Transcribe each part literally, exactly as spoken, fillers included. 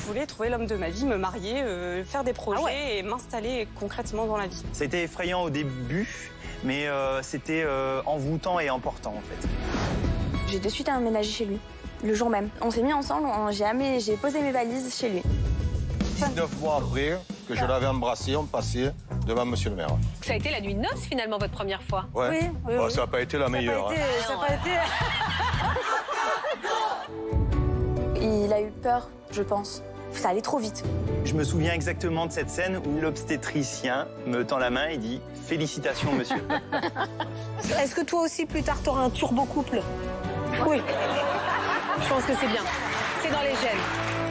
voulais trouver l'homme de ma vie, me marier, euh, faire des projets ah ouais. et m'installer concrètement dans la vie. Ça a été effrayant au début, mais euh, c'était euh, envoûtant et important en fait. J'ai de suite emménagé chez lui, le jour même. On s'est mis ensemble, j'ai posé mes valises chez lui. dix-neuf mois après que je l'avais embrassé, on passait devant monsieur le maire. Ça a été la nuit de noces finalement votre première fois. Ouais. Oui, oui, bon, oui. Ça n'a pas été la meilleure. Ça n'a hein. pas été... Il a eu peur, je pense. Ça allait trop vite. Je me souviens exactement de cette scène où l'obstétricien me tend la main et dit « Félicitations, monsieur ». Est-ce que toi aussi, plus tard, tu auras un turbo couple? Oui. Je pense que c'est bien. C'est dans les gènes.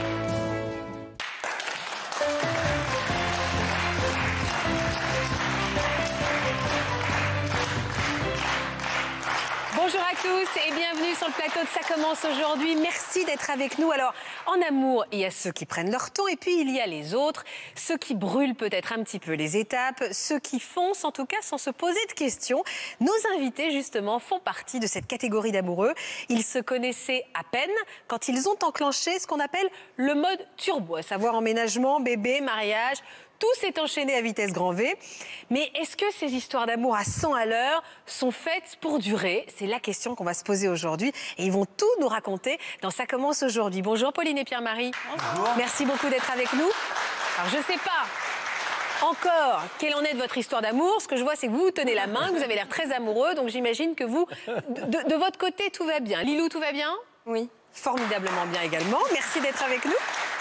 Bonjour à tous et bienvenue sur le plateau de Ça commence aujourd'hui. Merci d'être avec nous. Alors, en amour, il y a ceux qui prennent leur temps et puis il y a les autres, ceux qui brûlent peut-être un petit peu les étapes, ceux qui foncent en tout cas sans se poser de questions. Nos invités, justement, font partie de cette catégorie d'amoureux. Ils se connaissaient à peine quand ils ont enclenché ce qu'on appelle le mode turbo, à savoir emménagement, bébé, mariage. Tout s'est enchaîné à vitesse grand V. Mais est-ce que ces histoires d'amour à cent à l'heure sont faites pour durer? C'est la question qu'on va se poser aujourd'hui. Et ils vont tout nous raconter dans Ça commence aujourd'hui. Bonjour Pauline et Pierre-Marie. Bonjour. Merci beaucoup d'être avec nous. Alors je ne sais pas encore quelle en est de votre histoire d'amour. Ce que je vois, c'est que vous vous tenez la main, que vous avez l'air très amoureux. Donc j'imagine que vous, de, de votre côté, tout va bien. Lilou, tout va bien? Oui. Formidablement bien également. Merci d'être avec nous.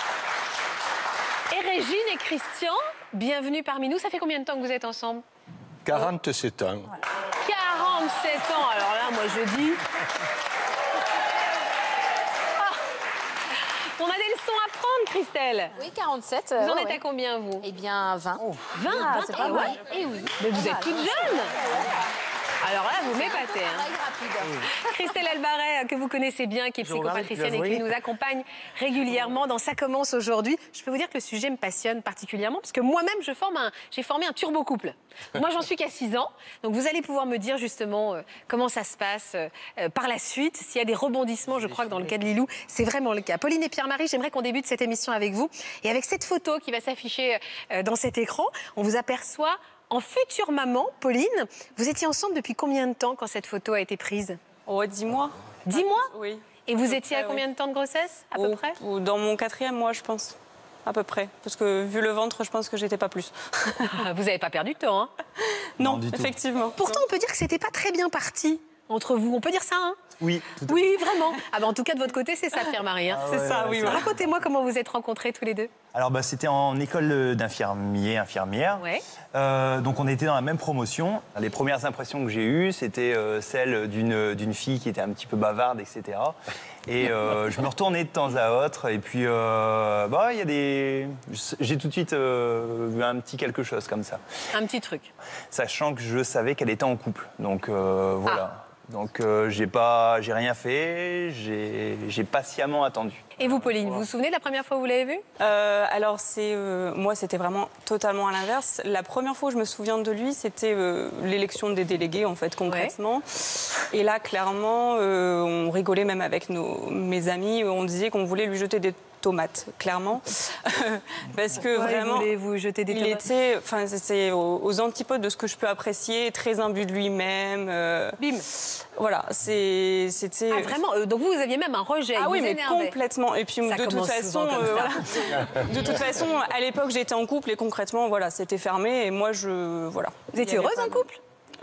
Et Régine et Christian, bienvenue parmi nous. Ça fait combien de temps que vous êtes ensemble? quarante-sept ans. Voilà. quarante-sept ans, alors là, moi je dis... Ah. On a des leçons à prendre, Christelle. Oui, quarante-sept. Vous en ouais, êtes ouais. à combien, vous? Eh bien, vingt. Oh. vingt, Ah, vingt, c'est pas eh mal. ouais. Eh oui. Mais vous Ah, êtes toute jeune. Alors là, vous m'épatez. Hein. Christelle Albaret, que vous connaissez bien, qui est psychopatricienne et qui nous accompagne régulièrement dans Ça commence aujourd'hui. Je peux vous dire que le sujet me passionne particulièrement parce que moi-même, je forme un, j'ai formé un turbo couple. Moi, j'en suis qu'à six ans. Donc, vous allez pouvoir me dire justement euh, comment ça se passe euh, par la suite. S'il y a des rebondissements, je crois que dans le cas de Lilou, c'est vraiment le cas. Pauline et Pierre-Marie, j'aimerais qu'on débute cette émission avec vous. Et avec cette photo qui va s'afficher euh, dans cet écran, on vous aperçoit en future maman. Pauline, vous étiez ensemble depuis combien de temps quand cette photo a été prise? Oh, dix mois. Dix mois? Oui. Et vous À étiez près, à combien oui. de temps de grossesse, à peu Ou- près? ou Dans mon quatrième mois, je pense. À peu près. Parce que vu le ventre, je pense que j'étais pas plus. Vous n'avez pas perdu de temps, hein? Non, Non, du tout. effectivement. Pourtant, on peut dire que c'était pas très bien parti entre vous. On peut dire ça, hein? Oui, tout à fait. Oui, vraiment. Ah ben, en tout cas, de votre côté, c'est ça, Pierre-Marie. Hein. Ah C'est ouais, ça, ouais, oui. c'est voilà. Racontez-moi comment vous êtes rencontrés tous les deux. Alors bah, c'était en école d'infirmier, infirmière. Ouais. Euh, donc on était dans la même promotion. Les premières impressions que j'ai eues, c'était euh, celle d'une d'une fille qui était un petit peu bavarde, et cetera. Et euh, je me retournais de temps à autre. Et puis, euh, bah, il y a des... j'ai tout de suite euh, vu un petit quelque chose comme ça. Un petit truc. Sachant que je savais qu'elle était en couple. Donc euh, voilà. Donc euh, j'ai pas, j'ai rien fait. J'ai j'ai patiemment attendu. Et vous, Pauline, vous vous souvenez de la première fois où vous l'avez vu? Euh, alors, c'est, euh, moi, c'était vraiment totalement à l'inverse. La première fois où je me souviens de lui, c'était euh, l'élection des délégués, en fait, concrètement. Ouais. Et là, clairement, euh, on rigolait même avec nos, mes amis. On disait qu'on voulait lui jeter des tomates, clairement. Parce que Pourquoi vraiment, voulez-vous jeter des il tomates? était, enfin, c'est aux, aux antipodes de ce que je peux apprécier, très imbu de lui-même. Euh, Bim. Voilà, c'est, c'était... Ah, vraiment euh, Donc vous, vous aviez même un rejet. Ah il oui, vous mais énervait. complètement. Et puis Ça de toute commence façon, souvent comme euh, ça. voilà. de toute façon, à l'époque, j'étais en couple et concrètement, voilà, c'était fermé. Et moi, je, voilà. Vous étiez Il y avait heureuse pas en de- couple?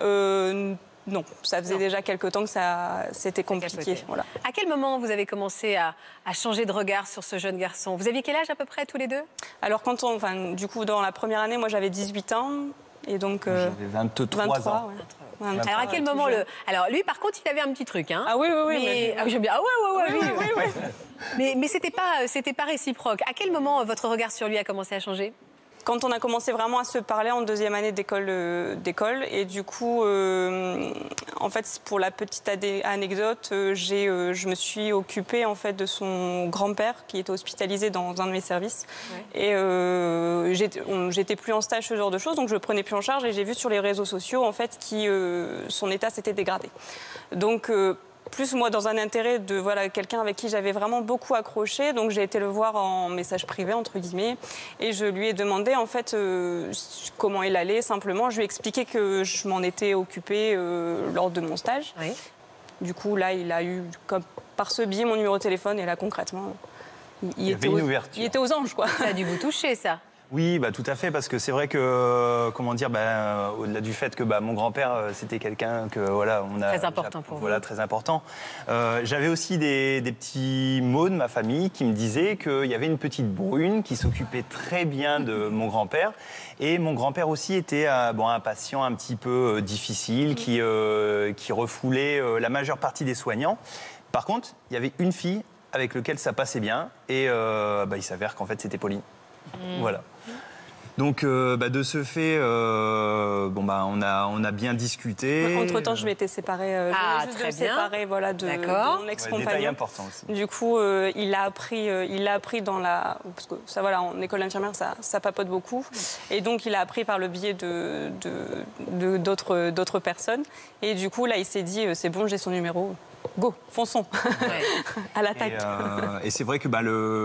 euh, Non, ça faisait Non. déjà quelques temps que ça, c'était compliqué. Voilà. À quel moment vous avez commencé à, à changer de regard sur ce jeune garçon? Vous aviez quel âge à peu près tous les deux? Alors quand on, enfin, du coup, dans la première année, moi, j'avais dix-huit ans et donc. euh, J'avais vingt-trois vingt-trois, ans. ouais. vingt-trois, Alors à quel ouais, moment tout le... jeune. Alors lui, par contre, il avait un petit truc, hein? Ah oui, oui, oui. Mais... mais- Ah, j'aime bien. Ah ouais, ouais, ouais, Oui, oui. oui, oui. Mais, mais c'était pas, c'était pas réciproque. À quel moment euh, votre regard sur lui a commencé à changer? Quand on a commencé vraiment à se parler en deuxième année d'école, euh, d'école et du coup, euh, en fait, pour la petite adé- anecdote, euh, j'ai, euh, je me suis occupée en fait de son grand-père qui était hospitalisé dans un de mes services. Ouais. Et euh, j'étais, on- j'étais plus en stage, ce genre de choses, donc je le prenais plus en charge et j'ai vu sur les réseaux sociaux en fait qui, euh, son état s'était dégradé. Donc euh, plus moi dans un intérêt de voilà, quelqu'un avec qui j'avais vraiment beaucoup accroché. Donc j'ai été le voir en message privé, entre guillemets. Et je lui ai demandé en fait euh, comment il allait, simplement. Je lui ai expliqué que je m'en étais occupée euh, lors de mon stage. Oui. Du coup, là, il a eu, comme par ce biais, mon numéro de téléphone. Et là, concrètement, il, il, il y était, avait une aux, ouverture. il était aux anges, quoi. Ça a dû vous toucher, ça. Oui, bah, tout à fait, parce que c'est vrai que, comment dire, bah, euh, au-delà du fait que bah, mon grand-père, euh, c'était quelqu'un que, voilà, on a... Très important pour Voilà, vous. très important. Euh, j'avais aussi des, des petits mots de ma famille qui me disaient qu'il y avait une petite brune qui s'occupait très bien de mon grand-père. Et mon grand-père aussi était euh, bon, un patient un petit peu euh, difficile, qui, euh, qui refoulait euh, la majeure partie des soignants. Par contre, il y avait une fille avec laquelle ça passait bien, et euh, bah, il s'avère qu'en fait, c'était Pauline. Mmh. Voilà. Donc, euh, bah, de ce fait, euh, bon, bah, on, a, on a bien discuté. Entre-temps, je m'étais séparée. Euh, ah, je venais juste très de bien. séparer voilà, de, de mon ex-compagnon. Ouais, détail important aussi. Du coup, euh, il l'a appris, euh, il l'a appris dans la... Parce que ça, voilà, en école d'infirmière, ça, ça papote beaucoup. Et donc, il a appris par le biais de, de, de, d'autres, d'autres personnes. Et du coup, là, il s'est dit, euh, c'est bon, j'ai son numéro. Go, fonçons, ouais. À l'attaque. Et, euh, et c'est vrai que bah,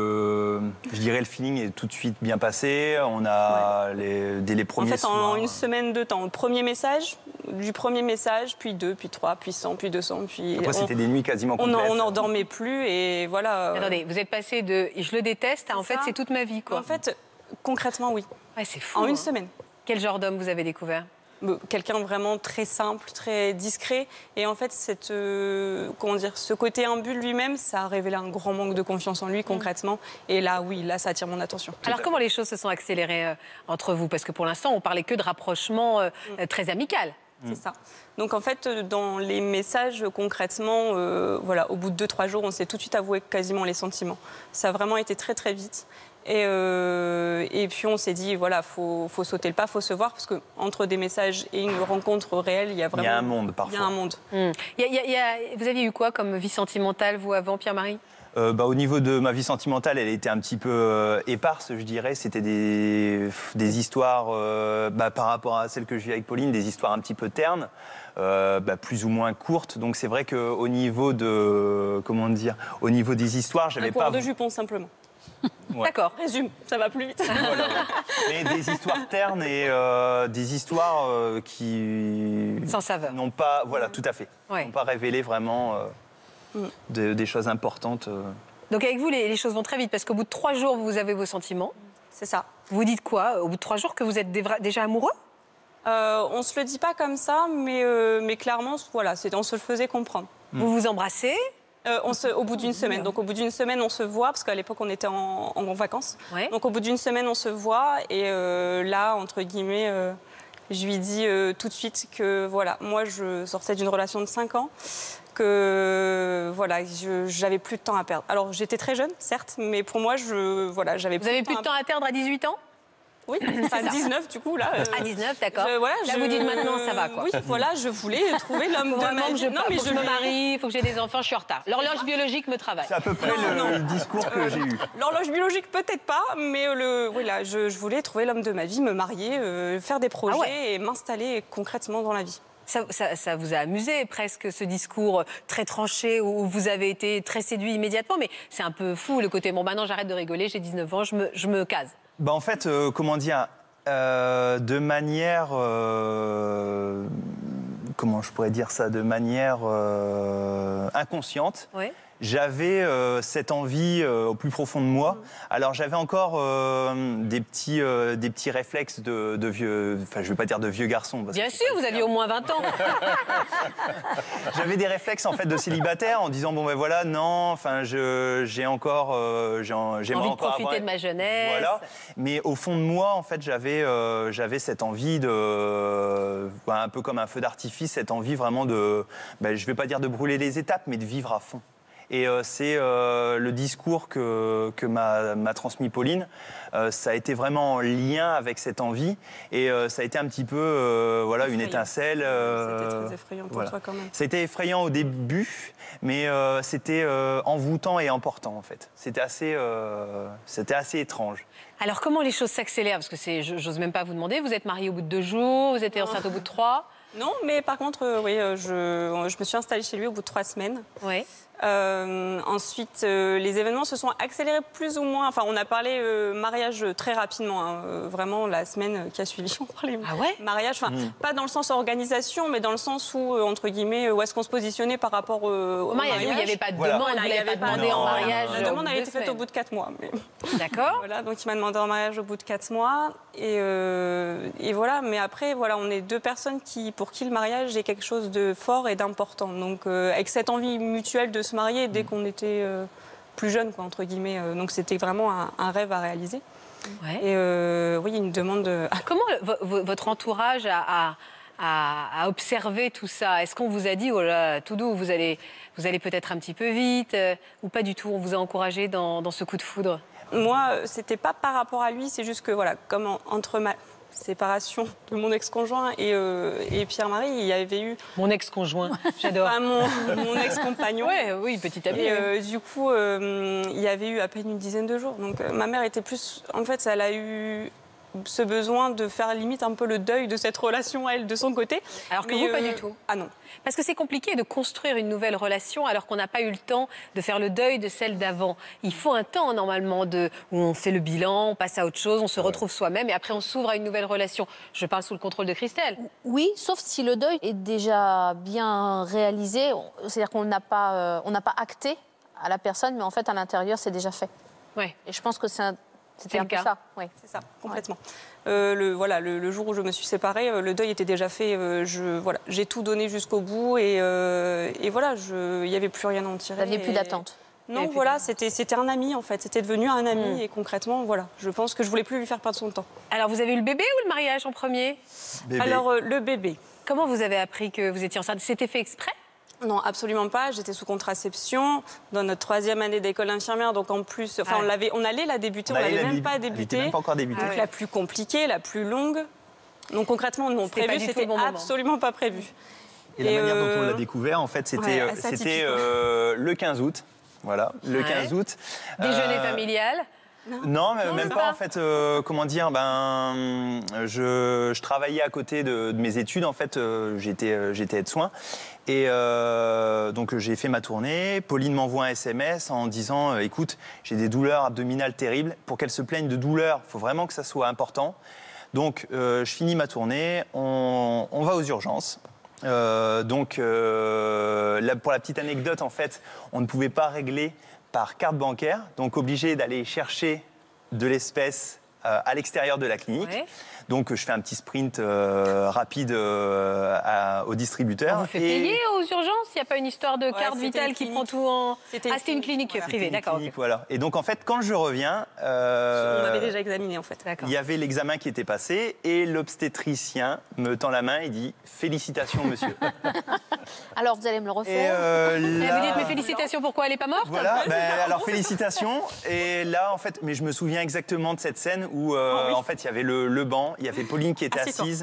le, je dirais le feeling est tout de suite bien passé. On a ouais. les, dès les premiers. En fait, soirs, en une semaine de temps, premier message, du premier message, puis deux, puis trois, puis cent, puis deux cents, puis. Après, c'était des nuits quasiment complètes. On n'en dormait plus et voilà. Attendez, vous êtes passé de je le déteste à en fait c'est toute ma vie quoi. En fait, concrètement, oui. Ouais, c'est fou. En hein. une semaine. Quel genre d'homme vous avez découvert? Quelqu'un vraiment très simple, très discret. Et en fait, cette, euh, comment dire, ce côté imbu lui-même, ça a révélé un grand manque de confiance en lui, concrètement. Mmh. Et là, oui, là, ça attire mon attention. Alors, comment les choses se sont accélérées euh, entre vous? Parce que pour l'instant, on parlait que de rapprochement euh, mmh. très amical. C'est ça. Donc en fait, dans les messages, concrètement, euh, voilà, au bout de deux, trois jours, on s'est tout de suite avoué quasiment les sentiments. Ça a vraiment été très, très vite. Et, euh, et puis on s'est dit, voilà, faut, faut sauter le pas, faut se voir, parce qu'entre des messages et une rencontre réelle, il y a vraiment... Il y a un monde, parfois. Il y a un monde. Mmh. Il y a, il y a, vous aviez eu quoi comme vie sentimentale, vous, avant, Pierre-Marie? Euh, bah, au niveau de ma vie sentimentale, elle était un petit peu euh, éparse, je dirais. C'était des, des histoires, euh, bah, par rapport à celle que je vis avec Pauline, des histoires un petit peu ternes, euh, bah, plus ou moins courtes. Donc c'est vrai qu'au niveau de, comment dire, au niveau des histoires, j'avais pas... Un cours de jupon, simplement. Ouais. D'accord. Résume, ça va plus vite. Voilà, ouais. Mais des histoires ternes et euh, des histoires euh, qui... Sans saveur. N'ont pas, voilà, tout à fait. Ouais. N'ont pas révélé vraiment euh, mm. de, des choses importantes. Euh. Donc avec vous, les, les choses vont très vite, parce qu'au bout de trois jours, vous avez vos sentiments. C'est ça. Vous dites quoi? Au bout de trois jours, que vous êtes déjà amoureux? euh, On se le dit pas comme ça, mais, euh, mais clairement, voilà, on se le faisait comprendre. Mm. Vous vous embrassez? Euh, on se, au bout d'une semaine. Donc au bout d'une semaine, on se voit, parce qu'à l'époque, on était en, en, en vacances. Ouais. Donc au bout d'une semaine, on se voit. Et euh, là, entre guillemets, euh, je lui dis euh, tout de suite que, voilà, moi, je sortais d'une relation de cinq ans, que, voilà, je n'avais plus de temps à perdre. Alors, j'étais très jeune, certes, mais pour moi, je, voilà, j'avais plus Vous avez de plus de temps à perdre à dix-huit ans? Oui, à dix-neuf du coup là. Euh, à dix-neuf, d'accord. Voilà, là je... vous dites maintenant ça va quoi. Oui, voilà, je voulais trouver l'homme de ma vie. Je, non, mais faut je, je me marie, il faut que j'ai des enfants, je suis en retard. L'horloge biologique me travaille. C'est à peu près non, le, non. le discours que euh, j'ai eu. L'horloge biologique peut-être pas, mais le, oui, là, je, je voulais trouver l'homme de ma vie, me marier, euh, faire des projets ah ouais. et m'installer concrètement dans la vie. Ça, ça, ça vous a amusé presque ce discours très tranché où vous avez été très séduit immédiatement, mais c'est un peu fou le côté bon maintenant j'arrête de rigoler, j'ai dix-neuf ans, je me, je me case. Bah en fait, euh, comment dire, euh, de manière, euh, comment je pourrais dire ça, de manière euh, inconsciente. Oui. J'avais euh, cette envie euh, au plus profond de moi. Mmh. Alors j'avais encore euh, des, petits, euh, des petits réflexes de, de vieux... Enfin, je ne vais pas dire de vieux garçons. Parce Bien sûr, vous aviez au moins vingt ans. J'avais des réflexes en fait de célibataire en disant, bon ben voilà, non, enfin, j'ai encore... Euh, j'ai envie encore de profiter avoir... de ma jeunesse. Voilà. Mais au fond de moi, en fait, j'avais euh, j'avais cette envie de... Euh, un peu comme un feu d'artifice, cette envie vraiment de... Ben, je ne vais pas dire de brûler les étapes, mais de vivre à fond. Et euh, c'est euh, le discours que, que m'a transmis Pauline. Euh, ça a été vraiment en lien avec cette envie. Et euh, ça a été un petit peu euh, voilà, une étincelle. Euh, c'était très effrayant pour voilà. toi quand même. Ça a été effrayant au début, mais euh, c'était euh, envoûtant et important en fait. C'était assez, euh, c'était assez étrange. Alors comment les choses s'accélèrent? Parce que j'ose même pas vous demander. Vous êtes mariée au bout de deux jours, vous êtes enceinte au bout de trois. Non, mais par contre, euh, oui, euh, je, je me suis installée chez lui au bout de trois semaines. Oui. Euh, ensuite, euh, les événements se sont accélérés plus ou moins. Enfin, on a parlé euh, mariage très rapidement. Hein, euh, vraiment, la semaine qui a suivi, on parlait ah ouais mariage. Enfin, mmh. pas dans le sens organisation, mais dans le sens où, euh, entre guillemets, où est-ce qu'on se positionnait par rapport euh, au, au mariage. mariage. Il n'y avait pas de demande, voilà, vous l'avez pas demandé en mariage. La demande a été faite au bout de quatre mois. Mais... D'accord. Voilà, donc il m'a demandé en mariage au bout de quatre mois. Et, euh, et voilà, mais après, voilà, on est deux personnes qui, pour qui le mariage est quelque chose de fort et d'important. Donc, euh, avec cette envie mutuelle de se marier dès qu'on était euh, plus jeune, quoi, entre guillemets. Euh, donc c'était vraiment un, un rêve à réaliser. Ouais. Et euh, oui, une demande... De... Comment le, votre entourage a, a, a, a observé tout ça? Est-ce qu'on vous a dit, oh là, tout doux, vous allez, vous allez peut-être un petit peu vite, euh, ou pas du tout? On vous a encouragé dans, dans ce coup de foudre? Moi, c'était pas par rapport à lui, c'est juste que, voilà, comme en, entre ma séparation de mon ex-conjoint et, euh, et Pierre-Marie, il y avait eu... Mon ex-conjoint, j'adore. Enfin, mon, mon ex-compagnon. Ouais, oui, petit ami. Et euh, du coup, euh, il y avait eu à peine une dizaine de jours. Donc, euh, ma mère était plus... En fait, elle a eu ce besoin de faire limite un peu le deuil de cette relation, elle, de son côté. Alors que Mais, vous, euh, pas du tout. Ah non. Parce que c'est compliqué de construire une nouvelle relation alors qu'on n'a pas eu le temps de faire le deuil de celle d'avant. Il faut un temps, normalement, de, où on fait le bilan, on passe à autre chose, on se retrouve soi-même et après on s'ouvre à une nouvelle relation. Je parle sous le contrôle de Christelle. Oui, sauf si le deuil est déjà bien réalisé. C'est-à-dire qu'on n'a pas, euh, on n'a pas acté à la personne, mais en fait, à l'intérieur, c'est déjà fait. Ouais. Et je pense que c'est un... C'était un le peu cas. ça, oui. C'est ça, complètement. Ouais. Euh, le, voilà, le, le jour où je me suis séparée, euh, le deuil était déjà fait. Euh, je, voilà, j'ai tout donné jusqu'au bout et, euh, et voilà, il n'y avait plus rien à en tirer. Vous n'aviez plus et... d'attente? Non, voilà, c'était, c'était un ami en fait. C'était devenu un ami mmh. et concrètement, voilà, je pense que je voulais plus lui faire perdre son temps. Alors, vous avez eu le bébé ou le mariage en premier? Bébé. Alors, euh, le bébé. Comment vous avez appris que vous étiez enceinte? C'était fait exprès? Non, absolument pas. J'étais sous contraception dans notre troisième année d'école infirmière. Donc en plus, enfin, ah. on, l'avait, on allait la débuter, on on l'avait la même dé... pas débutée. Elle même pas encore débutée. Donc ah, ouais. la plus compliquée, la plus longue. Donc concrètement, non, c'était prévu, c'était bon absolument moment. Pas prévu. Et, et la manière euh... dont on l'a découvert, en fait, c'était, ouais, c'était euh, le quinze août. Voilà, le ouais. quinze août. Déjeuner euh... familial. Non, non, mais non, même pas, pas en fait. Euh, comment dire, ben, je, je travaillais à côté de, de mes études. En fait, euh, j'étais, euh, j'étais aide-soin. Et euh, donc j'ai fait ma tournée. Pauline m'envoie un S M S en disant euh, écoute, j'ai des douleurs abdominales terribles. Pour qu'elle se plaigne de douleurs, il faut vraiment que ça soit important. Donc euh, je finis ma tournée. On, on va aux urgences. Euh, donc euh, là, pour la petite anecdote, en fait, on ne pouvait pas régler par carte bancaire, donc obligé d'aller chercher de l'espèce euh, à l'extérieur de la clinique. Ouais. Donc je fais un petit sprint euh, rapide euh, à, au distributeur. On vous fait et... payer aux urgences? Il n'y a pas une histoire de ouais, carte vitale qui prend tout en... C'était ah, c'était une clinique voilà. privée, d'accord. Okay. Voilà. Et donc en fait, quand je reviens... Euh, on m'avait déjà examiné en fait. Il y avait l'examen qui était passé et l'obstétricien me tend la main et dit « Félicitations, monsieur ». Alors vous allez me le refaire. Euh, là... Vous dites « Mais félicitations, pourquoi elle n'est pas morte ?» Voilà, ben, alors félicitations. Et là, en fait, mais je me souviens exactement de cette scène où euh, oh, oui. en fait, il y avait le, le banc, il y avait Pauline qui était assise.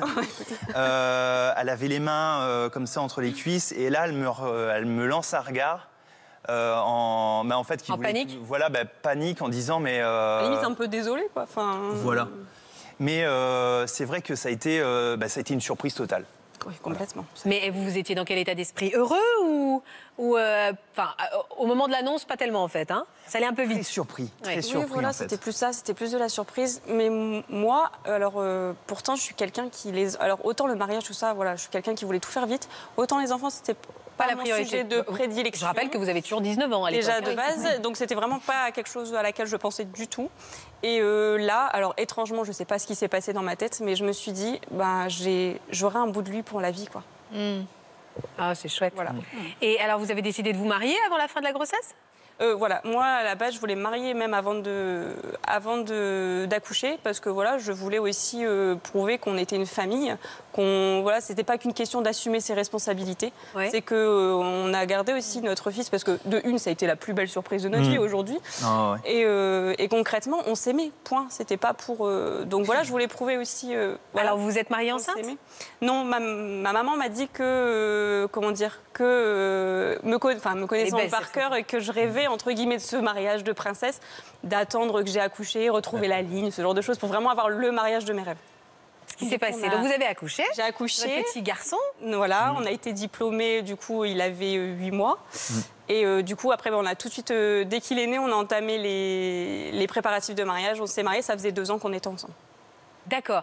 euh, elle avait les mains euh, comme ça entre les cuisses et là, elle me, elle me lance un regard. Euh, en, bah, en fait, qui en voulait, panique. Voilà, bah, panique en disant mais. Euh, limite un peu désolée quoi. Enfin. Voilà. Mais euh, c'est vrai que ça a été, euh, bah, ça a été une surprise totale. Oui, complètement. Mais vous étiez dans quel état d'esprit? Heureux ou, ou euh, enfin, au moment de l'annonce, pas tellement en fait, hein? Ça allait un peu vite. Très surpris, très ouais. surpris. Oui, voilà, en fait. C'était plus ça, c'était plus de la surprise. Mais moi, alors, euh, pourtant, je suis quelqu'un qui les, alors autant le mariage tout ça, voilà, je suis quelqu'un qui voulait tout faire vite. Autant les enfants, c'était pas, pas la priorité de prédilection. Je rappelle que vous avez toujours dix-neuf ans à l'époque. Déjà de base, oui. Donc c'était vraiment pas quelque chose à laquelle je pensais du tout. Et euh, là, alors étrangement, je sais pas ce qui s'est passé dans ma tête, mais je me suis dit, ben j'ai, j'aurai un bout de lui pour la vie, quoi. Mmh. Ah, c'est chouette. Voilà. Mmh. Et alors, vous avez décidé de vous marier avant la fin de la grossesse? Euh, voilà, moi à la base je voulais me marier même avant de, avant de, d'accoucher parce que voilà, je voulais aussi euh, prouver qu'on était une famille, qu'on voilà, c'était pas qu'une question d'assumer ses responsabilités, ouais. C'est que euh, on a gardé aussi notre fils parce que de une ça a été la plus belle surprise de notre mmh. vie aujourd'hui oh, ouais. et, euh, et concrètement on s'aimait, point, c'était pas pour euh, donc voilà, je voulais prouver aussi. Euh, voilà, alors vous vous êtes mariée enceinte? Non, ma, ma maman m'a dit que euh, comment dire que euh, me, enfin, me connaissant belles, par cœur et que je rêvais entre guillemets de ce mariage de princesse, d'attendre que j'ai accouché, retrouver la ligne, ce genre de choses, pour vraiment avoir le mariage de mes rêves. Ce qui s'est passé. a... Donc vous avez accouché. J'ai accouché. Votre petit garçon. Voilà, mmh. on a été diplômés, du coup, il avait huit mois. Mmh. Et euh, du coup, après, ben, on a tout de suite, euh, dès qu'il est né, on a entamé les, les préparatifs de mariage. On s'est mariés, ça faisait deux ans qu'on était ensemble. D'accord.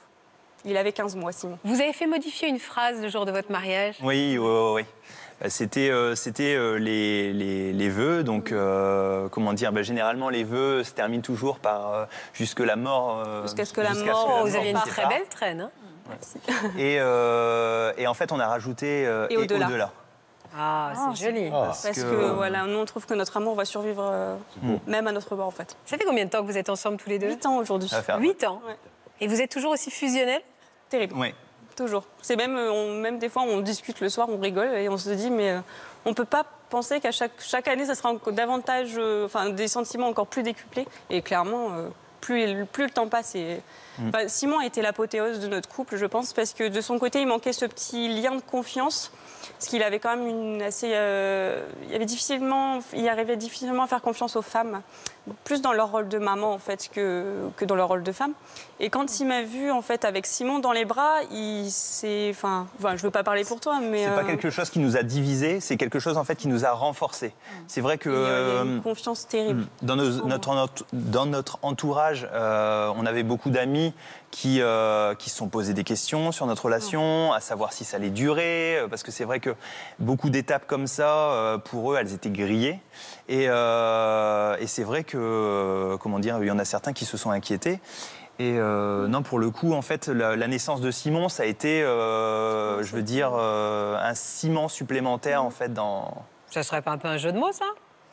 Il avait quinze mois, Simon. Vous avez fait modifier une phrase le jour de votre mariage? Oui, oui, oui. C'était euh, c'était euh, les, les, les vœux, donc euh, comment dire, ben, généralement les vœux se terminent toujours par euh, jusque la mort. Euh, jusqu'à ce que la mort. Oh, vous avez une très belle traîne. Hein. Ouais. Et, euh, et en fait, on a rajouté euh, et au-delà. Au ah, c'est oh, joli. Ah, parce, parce que, que voilà, nous on trouve que notre amour va survivre euh, même à notre mort en fait. Ça fait combien de temps que vous êtes ensemble tous les deux? Huit ans aujourd'hui. Huit ans. Ouais. Et vous êtes toujours aussi fusionnels? Terrible. Oui. Toujours. C'est même, on, même des fois, on discute le soir, on rigole et on se dit, mais euh, on ne peut pas penser qu'à chaque, chaque année, ça sera encore davantage, euh, enfin, des sentiments encore plus décuplés. Et clairement, euh, plus, plus le temps passe. Et, mm. enfin, Simon a été l'apothéose de notre couple, je pense, parce que de son côté, il manquait ce petit lien de confiance. Parce qu'il avait quand même une assez... Euh, il, avait difficilement, il arrivait difficilement à faire confiance aux femmes, plus dans leur rôle de maman, en fait, que, que dans leur rôle de femme. Et quand il m'a vu, en fait, avec Simon dans les bras, il s'est... Enfin, enfin, je ne veux pas parler pour toi, mais... C'est euh... pas quelque chose qui nous a divisés, c'est quelque chose, en fait, qui nous a renforcés. C'est vrai que... Il y a une confiance terrible. Dans, nos, notre, dans notre entourage, euh, on avait beaucoup d'amis qui, euh, qui se sont posés des questions sur notre relation, à savoir si ça allait durer, parce que c'est vrai que beaucoup d'étapes comme ça, euh, pour eux, elles étaient grillées. Et, euh, et c'est vrai que, euh, comment dire, il y en a certains qui se sont inquiétés. Et euh, non, pour le coup, en fait, la, la naissance de Simon, ça a été, euh, je veux dire, euh, un ciment supplémentaire, en fait, dans... Ça serait pas un peu un jeu de mots, ça?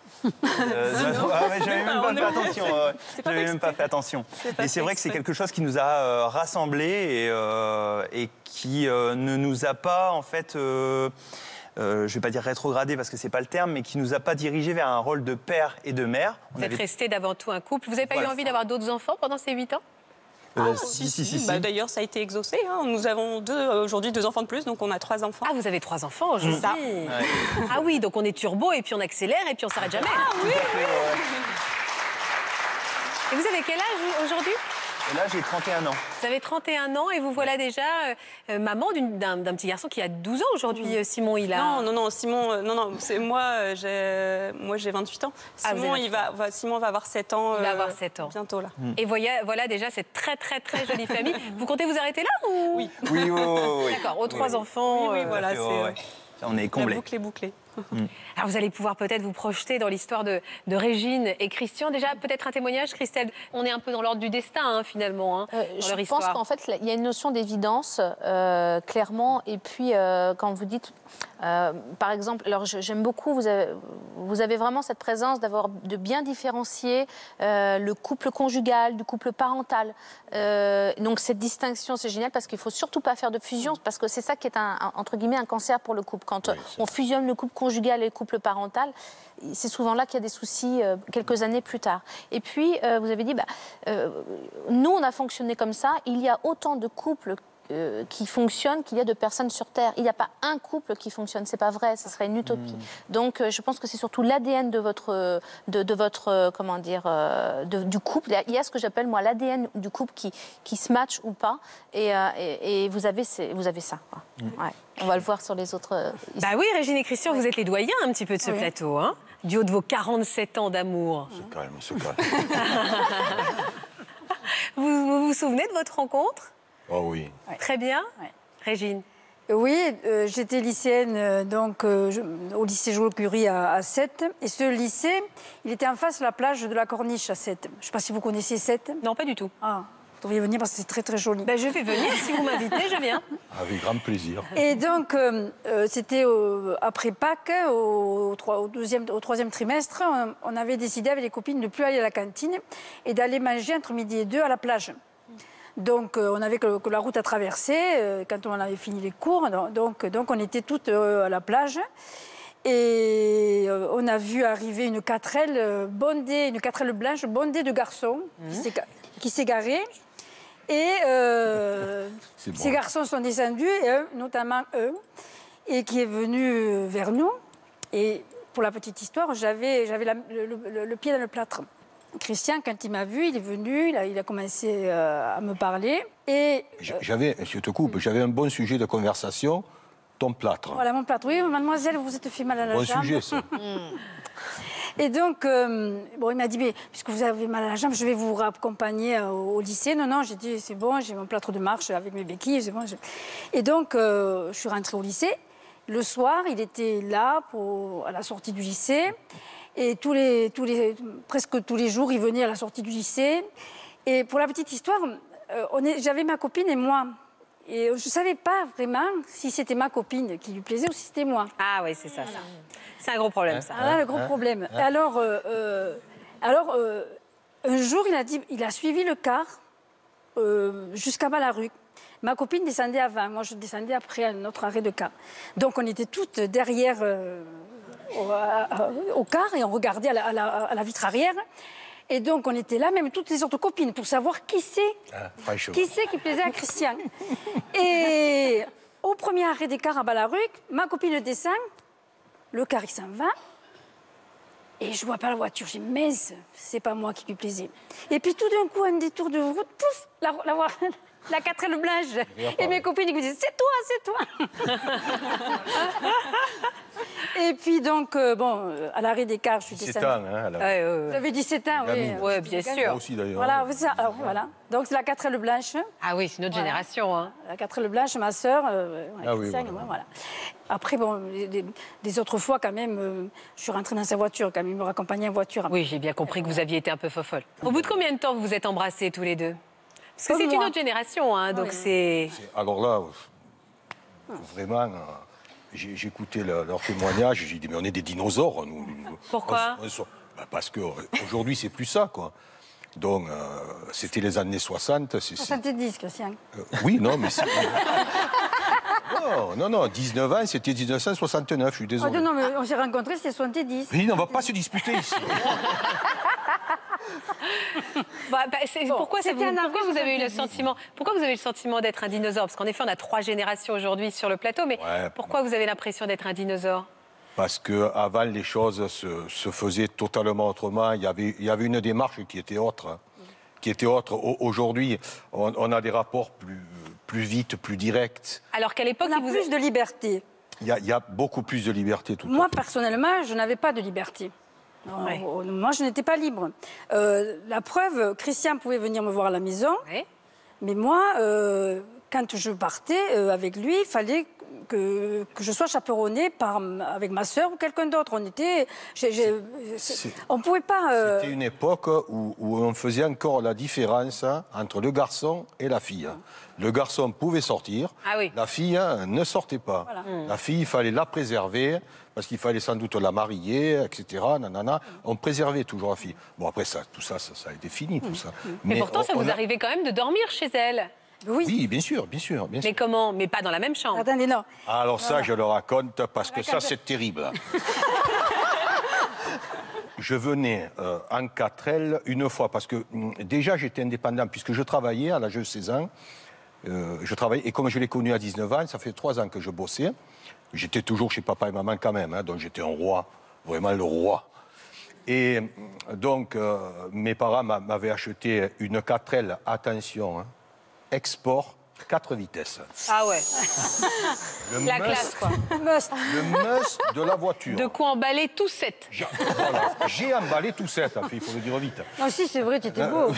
Euh, ah ouais, j'avais même pas fait attention. Euh, j'avais même pas fait attention. Et c'est vrai que c'est quelque chose qui nous a euh, rassemblés et, euh, et qui euh, ne nous a pas en fait, euh, euh, je vais pas dire rétrogradé parce que c'est pas le terme, mais qui nous a pas dirigés vers un rôle de père et de mère. Vous êtes avait... resté d'avant tout un couple. Vous n'avez pas voilà. eu envie d'avoir d'autres enfants pendant ces huit ans? Euh, ah, si, si, si. si. Bah, d'ailleurs, ça a été exaucé. Hein. Nous avons deux, euh, aujourd'hui deux enfants de plus, donc on a trois enfants. Ah, vous avez trois enfants aujourd'hui. Ça. Ouais. Ah oui, donc on est turbo et puis on accélère et puis on s'arrête jamais. Ah oui, oui. Et vous avez quel âge aujourd'hui? Là, j'ai trente et un ans. Vous avez trente et un ans et vous voilà déjà euh, maman d'un d'un petit garçon qui a douze ans aujourd'hui, mmh. Simon. Il a... Non, non, non, Simon, euh, non, non, c'est moi, j'ai, moi, j'ai vingt-huit ans. Simon, ah, il va, va, Simon va avoir sept ans. Il va euh, avoir sept ans. Bientôt, là. Mmh. Et voilà, voilà déjà cette très, très, très jolie famille. Vous comptez vous arrêter là ou... Oui. Oui, oui, oui. oui. D'accord, aux trois oui. enfants. Oui, oui, voilà, c'est... Ouais. On est comblés. La boucle est bouclée. Mmh. Alors vous allez pouvoir peut-être vous projeter dans l'histoire de, de Régine et Christian. Déjà, peut-être un témoignage, Christelle. On est un peu dans l'ordre du destin, hein, finalement, hein, euh, dans je leur histoire. Je pense qu'en fait, il y a une notion d'évidence, euh, clairement. Et puis, euh, quand vous dites, euh, par exemple, alors j'aime beaucoup, vous avez, vous avez vraiment cette présence d'avoir de bien différencier euh, le couple conjugal du couple parental. Euh, donc cette distinction, c'est génial parce qu'il ne faut surtout pas faire de fusion, parce que c'est ça qui est un, un, entre guillemets un cancer pour le couple. Quand oui, on fusionne le couple conjugal et le couple parental, c'est souvent là qu'il y a des soucis euh, quelques années plus tard. Et puis, euh, vous avez dit, bah, euh, nous, on a fonctionné comme ça. Il y a autant de couples euh, qui fonctionnent qu'il y a de personnes sur Terre. Il n'y a pas un couple qui fonctionne. C'est pas vrai. Ce serait une utopie. Mmh. Donc, euh, je pense que c'est surtout l'A D N de votre, de, de votre, euh, comment dire, euh, de, du couple. Il y a ce que j'appelle moi l'A D N du couple qui, qui se match ou pas. Et, euh, et, et vous avez, vous avez ça. Quoi. Mmh. Ouais. On va le voir sur les autres. Euh, bah oui, Régine et Christian, oui. Vous êtes les doyens un petit peu de ce oui. plateau, hein, du haut de vos quarante-sept ans d'amour. C'est calme, c'est calme. vous, vous vous souvenez de votre rencontre? Oh oui. Très bien. Ouais. Régine? Oui, euh, j'étais lycéenne euh, donc, euh, je, au lycée Jules-Curie à, à Sète. Et ce lycée, il était en face de la plage de la Corniche à Sète. Je ne sais pas si vous connaissez Sète. Non, pas du tout. Ah. Vous devriez venir parce que c'est très très joli. Ben, je vais venir, si vous m'invitez, je viens. Avec grand plaisir. Et donc, euh, euh, c'était euh, après Pâques, au, au, deuxième, au troisième trimestre, on, on avait décidé avec les copines de ne plus aller à la cantine et d'aller manger entre midi et deux à la plage. Donc, euh, on n'avait que, que la route à traverser euh, quand on avait fini les cours. Donc, donc on était toutes euh, à la plage. Et euh, on a vu arriver une quatrelle bondée, une quatrelle blanche bondée de garçons mmh. qui s'est garée. Et euh, bon. Ces garçons sont descendus, et eux, notamment eux, et qui est venu vers nous. Et pour la petite histoire, j'avais le, le, le pied dans le plâtre. Christian, quand il m'a vu, il est venu, il a, il a commencé euh, à me parler. Et j'avais, je te coupe, j'avais un bon sujet de conversation, ton plâtre. Voilà, mon plâtre. Oui, mademoiselle, vous vous êtes fait mal à la bon jambe. Bon sujet, ça. Et donc, euh, bon, il m'a dit, mais, puisque vous avez mal à la jambe, je vais vous raccompagner au, au lycée. Non, non, j'ai dit, c'est bon, j'ai mon plâtre de marche avec mes béquilles, c'est bon. Je... Et donc, euh, je suis rentrée au lycée. Le soir, il était là pour, à la sortie du lycée. Et tous les, tous les, presque tous les jours, il venait à la sortie du lycée. Et pour la petite histoire, euh, on est, j'avais ma copine et moi. Et je ne savais pas vraiment si c'était ma copine qui lui plaisait ou si c'était moi. Ah oui, c'est ça, ça. C'est un gros problème, ça. Ah, le gros problème. Et alors, euh, euh, alors euh, un jour, il a, dit, il a suivi le car euh, jusqu'à Ballaruc. Ma copine descendait avant, moi je descendais après à notre arrêt de car. Donc on était toutes derrière euh, au, au car et on regardait à la, à, la, à la vitre arrière. Et donc, on était là, même toutes les autres copines, pour savoir qui c'est ah, qui, c'est qui plaisait à Christian. Et au premier arrêt des cars à Ballaruc, ma copine descend, le car, il s'en va, et je vois pas la voiture. Je dis, mais c'est pas moi qui lui plaisais. Et puis, tout d'un coup, un détour de route, pouf, la, la, la quatrelle blanche. Et mes copines, ils me disaient, c'est toi, c'est toi. Et puis donc, euh, bon, à l'arrêt des cars, je suis descendue. dix-sept ans, hein, ouais, ouais, ouais. J'avais dix-sept ans, oui. Oui, bien sûr. Moi aussi, d'ailleurs. Voilà, ça, alors, voilà. Donc, c'est la quatrelle blanche. Ah oui, c'est notre voilà. génération. Hein. La quatrelle blanche, ma sœur. Euh, ah oui, voilà. voilà. voilà. Après, bon, des, des autres fois, quand même, euh, je suis rentrée dans sa voiture, quand même, il me raccompagnait en voiture. Oui, j'ai bien compris que vous aviez été un peu fofolle. Au bout de combien de temps vous vous êtes embrassés tous les deux? Parce que c'est une autre génération, hein, donc oui. c'est... Alors là, vraiment... Euh... J'écoutais leur, leur témoignage, j'ai dit mais on est des dinosaures. Nous. Pourquoi? on, on, bah Parce qu'aujourd'hui c'est plus ça, quoi. Donc euh, c'était les années soixante. soixante-dix, Christian. Euh, oui, non, mais c'est... non, non, non, dix-neuf ans, c'était mille neuf cent soixante-neuf, je suis désolé. Oh, non, mais on s'est rencontrés, c'était soixante-dix. Oui, on ne va pas se disputer ici. Bah, bah, bon, pourquoi vous, pourquoi vous avez eu le sentiment, pourquoi vous avez le sentiment d'être un dinosaure? Parce qu'en effet, on a trois générations aujourd'hui sur le plateau, mais ouais, pourquoi vous avez l'impression d'être un dinosaure? Parce qu'avant, les choses se, se faisaient totalement autrement. Il y avait, il y avait une démarche qui était autre. Qui était autre. Aujourd'hui, on, on a des rapports plus, plus vite, plus directs. Alors qu'à l'époque, on a vous plus a... de liberté. Il y, a, il y a beaucoup plus de liberté. Tout Moi, à fait. personnellement, je n'avais pas de liberté. Ouais. Moi, je n'étais pas libre. Euh, la preuve, Christian pouvait venir me voir à la maison, ouais. mais moi, euh, quand je partais euh, avec lui, il fallait que, que je sois chaperonnée par, avec ma sœur ou quelqu'un d'autre. On était, on pouvait pas. Euh... C'était une époque où, où on faisait encore la différence entre le garçon et la fille. Le garçon pouvait sortir, ah oui. la fille ne sortait pas. Voilà. La fille, il fallait la préserver, parce qu'il fallait sans doute la marier, et cetera. Nanana. On préservait toujours la fille. Bon, après, ça, tout ça, ça, ça a été fini, tout ça. Mais, Mais pourtant, on, ça vous a... arrivait quand même de dormir chez elle? Oui. oui, bien sûr, bien sûr. Bien Mais sûr. comment? Mais pas dans la même chambre. Attendez, non. Alors ça, non, non. je le raconte, parce que ça, c'est terrible. Je venais euh, en quatre L une fois, parce que déjà, j'étais indépendant, puisque je travaillais à l'âge de seize ans. Euh, je travaillais, et comme je l'ai connu à dix-neuf ans, ça fait trois ans que je bossais. J'étais toujours chez papa et maman quand même, hein, donc j'étais un roi, vraiment le roi. Et donc, euh, mes parents m'avaient acheté une quatre L, attention, hein, export, quatre vitesses. Ah ouais. Le la must, classe, quoi. Le must de la voiture. De quoi emballer tout sept. J'ai voilà, emballé tout sept, il faut le dire vite. Non, si, c'est vrai, tu étais beau.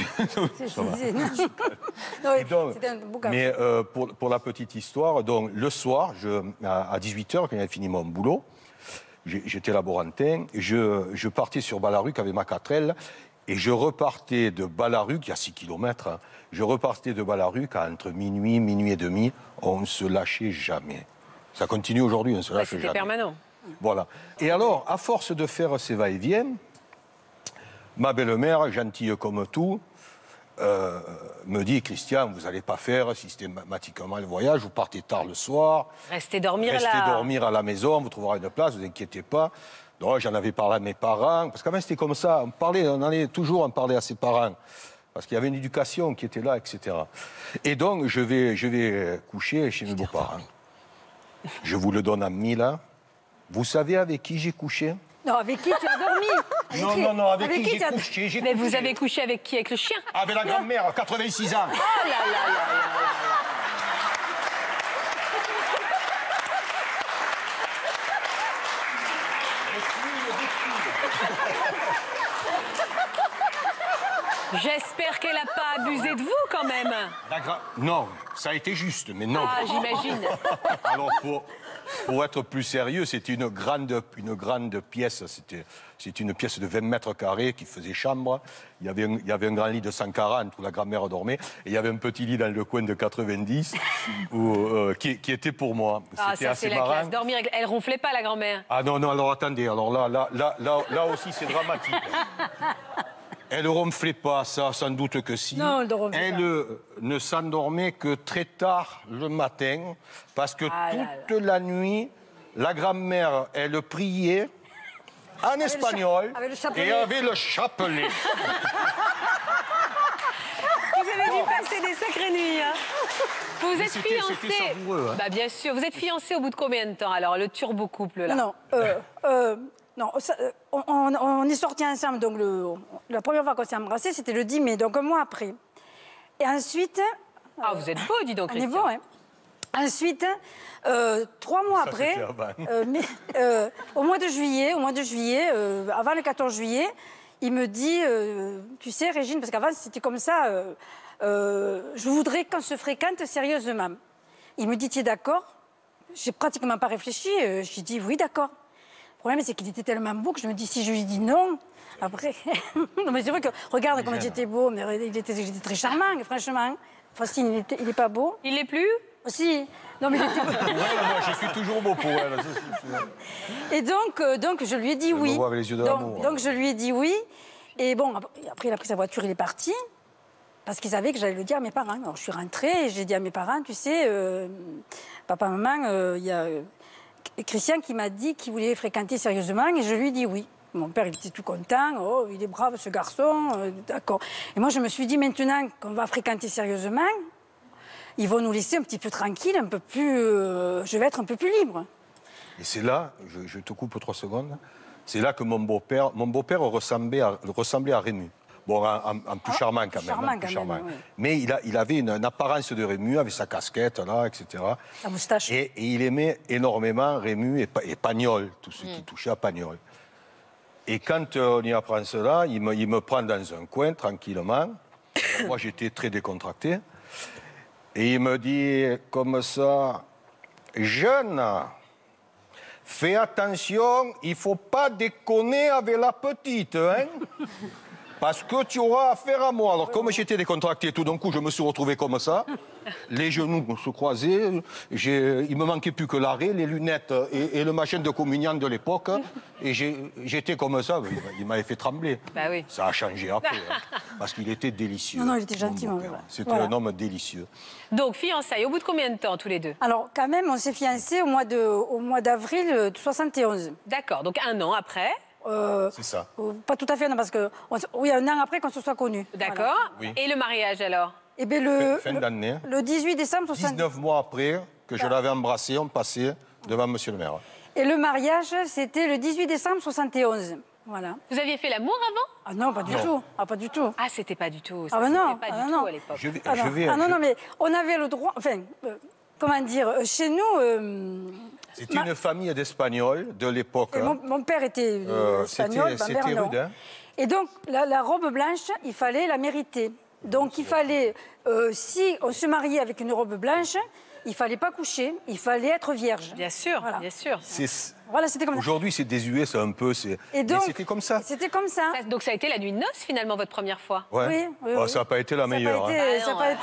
C'était un beau garçon. Mais euh, pour, pour la petite histoire, donc, le soir, je, à, à dix-huit heures, quand j'avais fini mon boulot, j'étais laborantin, je, je partais sur Ballaruc avec ma quatre L, et je repartais de Ballaruc, il y a six kilomètres, hein, je repartais de Ballaruc entre minuit, minuit et demi, on ne se lâchait jamais. Ça continue aujourd'hui, on ne se lâche jamais. C'était permanent. Voilà. Et alors, à force de faire ces va-et-vient, ma belle-mère, gentille comme tout, euh, me dit, Christian, vous n'allez pas faire systématiquement le voyage, vous partez tard le soir. Restez dormir Restez là. dormir à la maison, vous trouverez une place, ne vous inquiétez pas. Donc j'en avais parlé à mes parents, parce qu'avant c'était comme ça, on parlait, on allait toujours en parler à ses parents, parce qu'il y avait une éducation qui était là, et cetera. Et donc je vais, je vais coucher chez mes beaux-parents. Je vous le donne en mille. Vous savez avec qui j'ai couché? Non, avec qui tu as dormi? Non, non, non, avec, Avec qui qui j'ai t'as- couché, j'ai Mais couché. vous avez couché avec qui? Avec le chien? Avec la grand-mère, quatre-vingt-six ans. Oh là là là là là. J'espère qu'elle n'a pas abusé de vous quand même. La gra- Non, ça a été juste, mais non. Ah, j'imagine. Alors, pour, pour être plus sérieux, c'était une grande, une grande pièce. C'était, c'était une pièce de vingt mètres carrés qui faisait chambre. Il y avait un, il y avait un grand lit de cent quarante où la grand-mère dormait. Et il y avait un petit lit dans le coin de quatre-vingt-dix où, euh, qui, qui était pour moi. Ah, C'était ça, assez c'est la marrant. classe. Dormir, avec- elle ronflait pas, la grand-mère. Ah non, non, alors attendez. Alors là, là, là, là, là aussi, c'est dramatique. Elle ne ronflait pas, ça, sans doute que si. Non, elle ne ronflait Elle pas. euh, ne s'endormait que très tard le matin, parce que Ah là toute la nuit, la grand-mère, elle priait en espagnol avec le chapelet. et avait le chapelet. Vous avez dû passer des sacrées nuits. Hein. Vous êtes c'était- c'était fiancé. savoureux, hein. Bah bien sûr. Vous êtes fiancé au bout de combien de temps alors, le turbo couple là? Non, non. Euh, euh, non ça, euh, on, on- on est sortis ensemble. Donc le, la première fois qu'on s'est embrassés, c'était le dix mai, donc un mois après. Et ensuite. Ah, vous êtes beau, dis donc, On est Christian. beau, hein. Ensuite, euh, trois mois Ça, après, c'était avant. euh, mais, euh, au mois de juillet, au mois de juillet, euh, avant le quatorze juillet, il me dit, euh, tu sais, Régine, parce qu'avant c'était comme ça, euh, euh, je voudrais qu'on se fréquente sérieusement. Il me dit, tu es d'accord? J'ai pratiquement pas réfléchi. euh, J'ai dit oui, d'accord. Le problème, c'est qu'il était tellement beau que je me dis, si je lui dis non, après. Non, mais c'est vrai que, regarde comment j'étais beau, mais il était, il était très charmant, franchement. Faustine, il, était, il est pas beau. Il l'est plus? Si. Non, mais il était beau. Ouais, moi, je suis toujours beau pour elle. ça, c'est sûr. Et donc, euh, donc, je lui ai dit Elle me oui. voit avec les yeux de donc, l'amour. donc, je lui ai dit oui. Et bon, après, il a pris sa voiture, il est parti. Parce qu'il savait que j'allais le dire à mes parents. Alors, je suis rentrée et j'ai dit à mes parents, tu sais, euh, papa, maman, euh, il y a euh, Christian qui m'a dit qu'il voulait fréquenter sérieusement et je lui ai dit oui. Mon père, il était tout content. Oh, il est brave, ce garçon. euh, D'accord. Et moi, je me suis dit, maintenant qu'on va fréquenter sérieusement, ils vont nous laisser un petit peu tranquille, un peu plus... euh, je vais être un peu plus libre. Et c'est là, je, je te coupe trois secondes, c'est là que mon beau-père, mon beau-père ressemblait à, ressemblait à Rému. Bon, en, en- en plus Ah, charmant quand plus même. charmant hein, plus quand charmant. même, oui. Mais il, a, il avait une, une apparence de Rému, avec sa casquette, là, et cetera. La moustache. Et, et il aimait énormément Rému et, Pa- et Pagnol, tout ce Mm. qui touchait à Pagnol. Et quand euh, on y apprend cela, il me, il me prend dans un coin, tranquillement. Alors, moi, j'étais très décontracté. Et il me dit, comme ça, jeune, fais attention, il ne faut pas déconner avec la petite, hein, parce que tu auras affaire à moi. Alors, comme j'étais décontracté, tout d'un coup, je me suis retrouvé comme ça. Les genoux se croisaient. j'ai- Il me manquait plus que l'arrêt, les lunettes et, et le machin de communion de l'époque. Et j'ai- j'étais comme ça. Il m'a- Il m'avait fait trembler. Bah oui. Ça a changé après, hein, parce qu'il était délicieux. Non, non, il était mon gentil, mon beau-père. beau-père. C'était Voilà. un homme délicieux. Donc, fiançailles, au bout de combien de temps, tous les deux? Alors, quand même, on s'est fiancés au mois de, au mois d'avril euh, soixante et onze. D'accord, donc un an après. Euh, C'est ça. euh, pas tout à fait, non, parce que on s- oui, un an après qu'on se soit connus. D'accord. Oui. Et le mariage alors? Et bien le, Fin le, d'année. le dix-huit décembre soixante. dix-neuf mois après que je l'avais embrassé, on passait devant monsieur le maire. Et le mariage, c'était le dix-huit décembre soixante et onze. Voilà. Vous aviez fait l'amour avant? Ah non, pas du Non. tout. Ah, pas du tout. Ah, c'était pas du tout. Ça, Ah ben non, c'était pas ah du non. tout à l'époque. Je vais, Ah je non, vais- ah non, je- non, mais on avait le droit. Enfin, euh, comment dire, euh, chez nous. euh, C'était ma- une famille d'Espagnols de l'époque. et hein. mon, mon père était euh, Euh, espagnol, c'était- ma mère c'était non. rude, hein. Et donc, la, la robe blanche, il fallait la mériter. Donc, il fallait, euh, si on se mariait avec une robe blanche, il fallait pas coucher, il fallait être vierge. Bien sûr, Voilà. bien sûr. C'est- Voilà, c'était comme ça. Aujourd'hui, c'est désuet, c'est un peu. c'est- Et Mais donc, c'était comme ça. C'était comme ça. Ça- Donc ça a été la nuit de noces finalement votre première fois? Ouais. Oui, oui, Oh, oui. ça n'a pas été la Ça n'a meilleure. pas hein. été. Ah ça a non, pas ouais. été...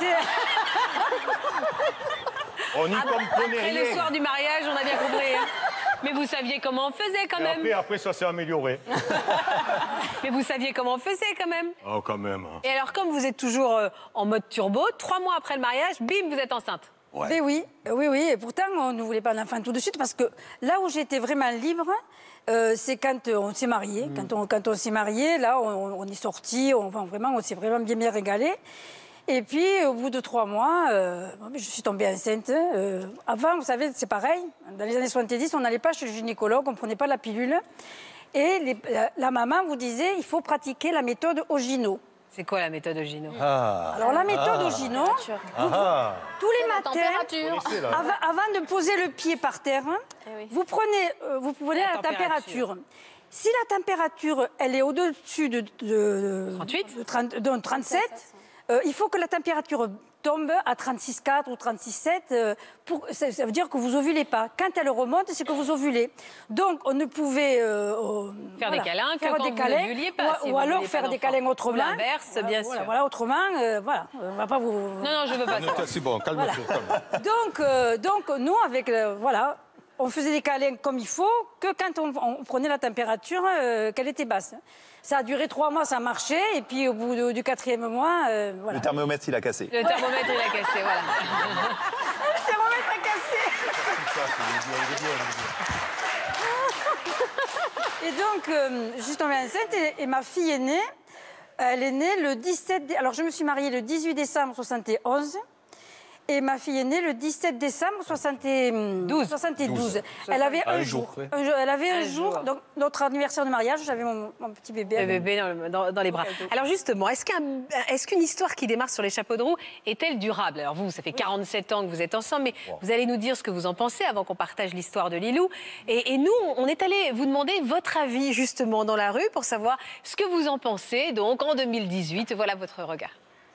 On n'y comprenait Après rien. le soir du mariage, on a bien compris. hein. Mais vous saviez comment on faisait quand Et même. après, après, ça s'est amélioré. Mais vous saviez comment on faisait quand même. Oh, quand même. hein. Et alors comme vous êtes toujours euh, en mode turbo, trois mois après le mariage, bim, vous êtes enceinte. Ouais. Mais oui, euh, oui, oui. Et pourtant, on ne voulait pas d'enfant tout de suite parce que là où j'étais vraiment libre, euh, c'est quand euh, on s'est marié. Mm. Quand on, quand on s'est marié, là, on, on est sortis, on, enfin, vraiment, on s'est vraiment bien, bien régalé. Et puis, au bout de trois mois, euh, je suis tombée enceinte. Euh, avant, vous savez, c'est pareil. Dans les années soixante-dix, on n'allait pas chez le gynécologue, on ne prenait pas la pilule. Et les, la, la maman vous disait il faut pratiquer la méthode Ogino. C'est quoi la méthode Ogino? Ah. Alors la méthode Ogino, Ah. tous les matins, avant, avant de poser le pied par terre, Eh oui. vous prenez, euh, vous prenez la, La température. Si la température elle est au-dessus de, de, trente-huit de, trente, de trente-sept, euh, il faut que la température tombe à trente-six virgule quatre ou trente-six virgule sept. Euh, pour, ça, ça veut dire que vous ovulez pas. Quand elle remonte, c'est que vous ovulez. Donc on ne pouvait euh, euh, faire voilà, des câlins que faire quand des vous câlins, n'ovuliez pas. Ou, si ou vous alors vouliez faire pas des d'enfant. câlins autrement. Ou l'inverse, bien voilà, sûr. Voilà, autrement, euh, voilà, on va pas vous. Non, non, je veux pas ça. C'est bon, calme-toi. Calme. Donc, euh, donc nous, avec le, voilà, on faisait des câlins comme il faut, que quand on, on prenait la température, euh, qu'elle était basse. Ça a duré trois mois, ça marchait, et puis au bout de- du quatrième mois, euh, voilà. Le thermomètre, il a cassé. Le thermomètre, il a cassé, voilà. Le thermomètre a cassé. Et donc, euh, je suis tombée enceinte, et, et ma fille est née. Elle est née le dix-sept... dé- Alors, je me suis mariée le dix-huit décembre soixante et onze. Et ma fille est née le dix-sept décembre soixante-douze. soixante-douze. Elle avait un, Un jour. jour, ouais. Un jour. Elle avait un, Un jour. jour. Donc, notre anniversaire de mariage, j'avais mon, mon petit bébé. Le avec bébé dans, le- dans- dans les bras. Alors justement, est-ce qu'un, est-ce qu'une histoire qui démarre sur les chapeaux de roue est-elle durable? Alors vous, ça fait quarante-sept ans que vous êtes ensemble, mais vous allez nous dire ce que vous en pensez avant qu'on partage l'histoire de Lilou. Et, et nous, on est allé vous demander votre avis justement dans la rue pour savoir ce que vous en pensez. Donc en deux mille dix-huit, voilà votre regard.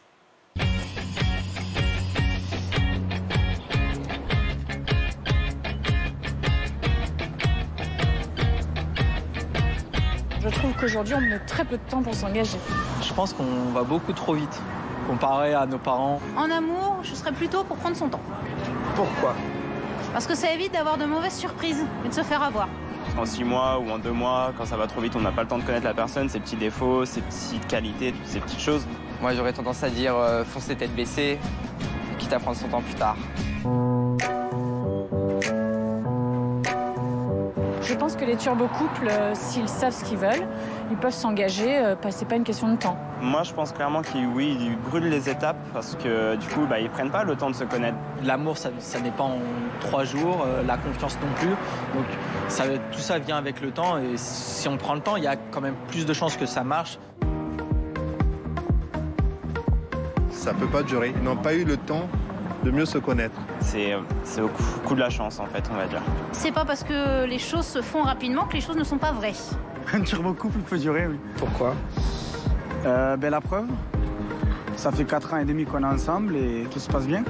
Je trouve qu'aujourd'hui, on met très peu de temps pour s'engager. Je pense qu'on va beaucoup trop vite, comparé à nos parents. En amour, je serais plutôt pour prendre son temps. Pourquoi? Parce que ça évite d'avoir de mauvaises surprises et de se faire avoir. En six mois ou en deux mois, quand ça va trop vite, on n'a pas le temps de connaître la personne, ses petits défauts, ses petites qualités, toutes ces petites choses. Moi, j'aurais tendance à dire euh, foncer tête baissée, quitte à prendre son temps plus tard. Je pense que les turbo-couples, euh, s'ils savent ce qu'ils veulent, ils peuvent s'engager, euh, parce que c'est pas une question de temps. Moi, je pense clairement qu'ils oui, ils brûlent les étapes parce que du coup, bah, ils prennent pas le temps de se connaître. L'amour, ça, ça n'est pas en trois jours, euh, la confiance non plus. Donc ça, tout ça vient avec le temps et si on prend le temps, il y a quand même plus de chances que ça marche. Ça peut pas durer. Ils n'ont pas eu le temps de mieux se connaître. C'est c'est au coup, coup de la chance, en fait, on va dire. C'est pas parce que les choses se font rapidement que les choses ne sont pas vraies. Un turbo-couple peut durer, oui. Pourquoi? Euh, ben, la preuve, ça fait quatre ans et demi qu'on est ensemble et tout se passe bien.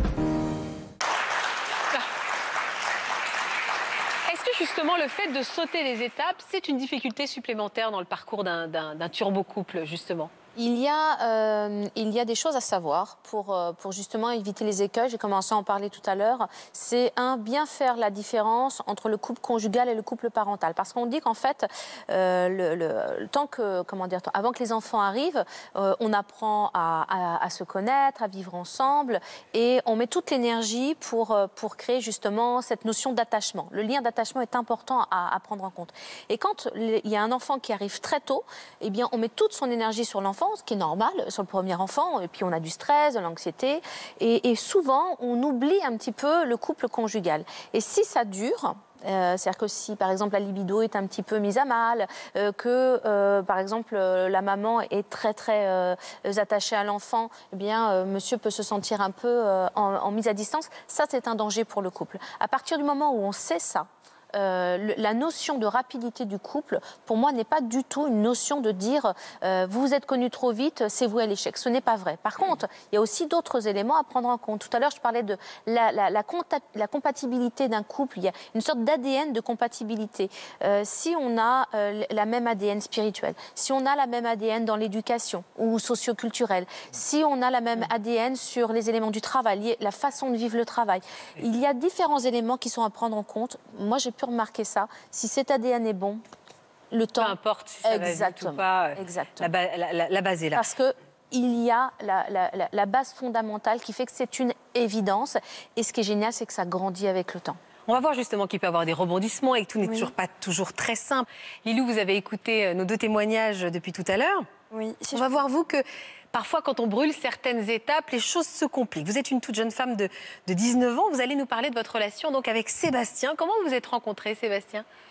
Est-ce que justement le fait de sauter les étapes, c'est une difficulté supplémentaire dans le parcours d'un, d'un, d'un turbo-couple, justement? Il y, a, euh, il y a des choses à savoir pour, euh, pour justement éviter les écueils. J'ai commencé à en parler tout à l'heure. C'est un, bien faire la différence entre le couple conjugal et le couple parental. Parce qu'on dit qu'en fait, euh, le, le, le temps que, comment dire, avant que les enfants arrivent, euh, on apprend à, à, à se connaître, à vivre ensemble et on met toute l'énergie pour, pour créer justement cette notion d'attachement. Le lien d'attachement est important à, à prendre en compte. Et quand il y a un enfant qui arrive très tôt, eh bien, on met toute son énergie sur l'enfant, ce qui est normal sur le premier enfant, et puis on a du stress, de l'anxiété, et, et souvent on oublie un petit peu le couple conjugal. Et si ça dure, euh, c'est-à-dire que si par exemple la libido est un petit peu mise à mal, euh, que euh, par exemple euh, la maman est très très euh, attachée à l'enfant, eh bien euh, monsieur peut se sentir un peu euh, en, en mise à distance, ça c'est un danger pour le couple. À partir du moment où on sait ça, Euh, le, la notion de rapidité du couple, pour moi, n'est pas du tout une notion de dire euh, vous vous êtes connus trop vite, c'est voué à l'échec. Ce n'est pas vrai. Par contre, il y a aussi d'autres éléments à prendre en compte. Tout à l'heure, je parlais de la, la, la, la compatibilité d'un couple. Il y a une sorte d'A D N de compatibilité. Euh, si on a euh, la même A D N spirituelle, si on a la même A D N dans l'éducation ou socioculturelle, si on a la même A D N sur les éléments du travail, la façon de vivre le travail, il y a différents éléments qui sont à prendre en compte. Moi, j'ai pu remarquer ça. Si cet A D N est bon, le temps... Peu importe si ça Exactement. va vite ou pas, Exactement. La, ba- la, la, la base est là. Parce qu'il y a la, la, la, la base fondamentale qui fait que c'est une évidence. Et ce qui est génial, c'est que ça grandit avec le temps. On va voir justement qu'il peut y avoir des rebondissements et que tout n'est Oui. toujours pas toujours très simple. Lilou, vous avez écouté nos deux témoignages depuis tout à l'heure. Oui. On va voir, vous, que parfois, quand on brûle certaines étapes, les choses se compliquent. Vous êtes une toute jeune femme de, de dix-neuf ans. Vous allez nous parler de votre relation donc avec Sébastien. Comment vous vous êtes rencontrés, Sébastien?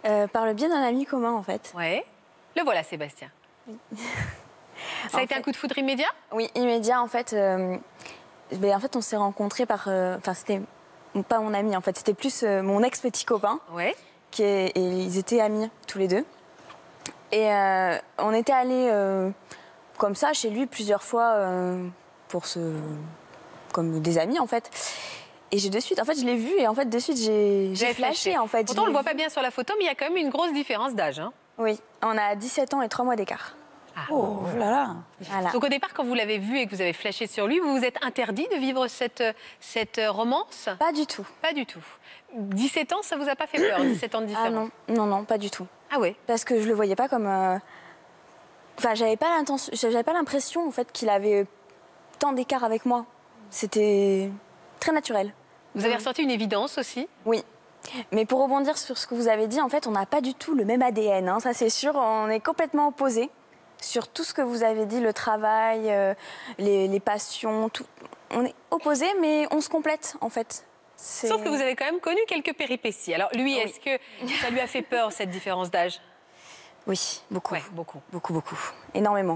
euh, Par le biais d'un ami commun, en fait. Ouais. Le voilà, Sébastien. Ça a en été fait, un coup de foudre immédiat? Oui, immédiat, en fait. Euh, ben, en fait, on s'est rencontrés par... Enfin, euh, c'était pas mon ami, en fait. C'était plus euh, mon ex-petit copain. Ouais. Qui est, et ils étaient amis, tous les deux. Et euh, on était allés euh, comme ça, chez lui, plusieurs fois, euh, pour se... comme des amis, en fait. Et j'ai de suite, en fait, je l'ai vu et en fait, de suite, j'ai flashé, flashé, en fait. Pourtant, on le voit pas bien sur la photo, mais il y a quand même une grosse différence d'âge. Hein. Oui, on a dix-sept ans et trois mois d'écart. Ah. Oh là là. Voilà. Donc au départ, quand vous l'avez vu et que vous avez flashé sur lui, vous vous êtes interdit de vivre cette, cette romance? Pas du tout. Pas du tout. dix-sept ans, ça vous a pas fait peur, dix-sept ans de différence? Ah non, non, non, pas du tout. Ah ouais? Parce que je le voyais pas comme... Euh... Enfin, j'avais pas l'intention, j'avais pas l'impression, en fait, qu'il avait tant d'écart avec moi. C'était très naturel. Vous avez ressenti une évidence aussi? Oui. Mais pour rebondir sur ce que vous avez dit, en fait, on n'a pas du tout le même A D N, hein, ça c'est sûr. On est complètement opposés sur tout ce que vous avez dit, le travail, euh, les, les passions, tout. On est opposés, mais on se complète, en fait. Sauf que vous avez quand même connu quelques péripéties. Alors lui, oui. Est-ce que ça lui a fait peur, cette différence d'âge? Oui, beaucoup. Ouais, beaucoup. Beaucoup, beaucoup. Énormément.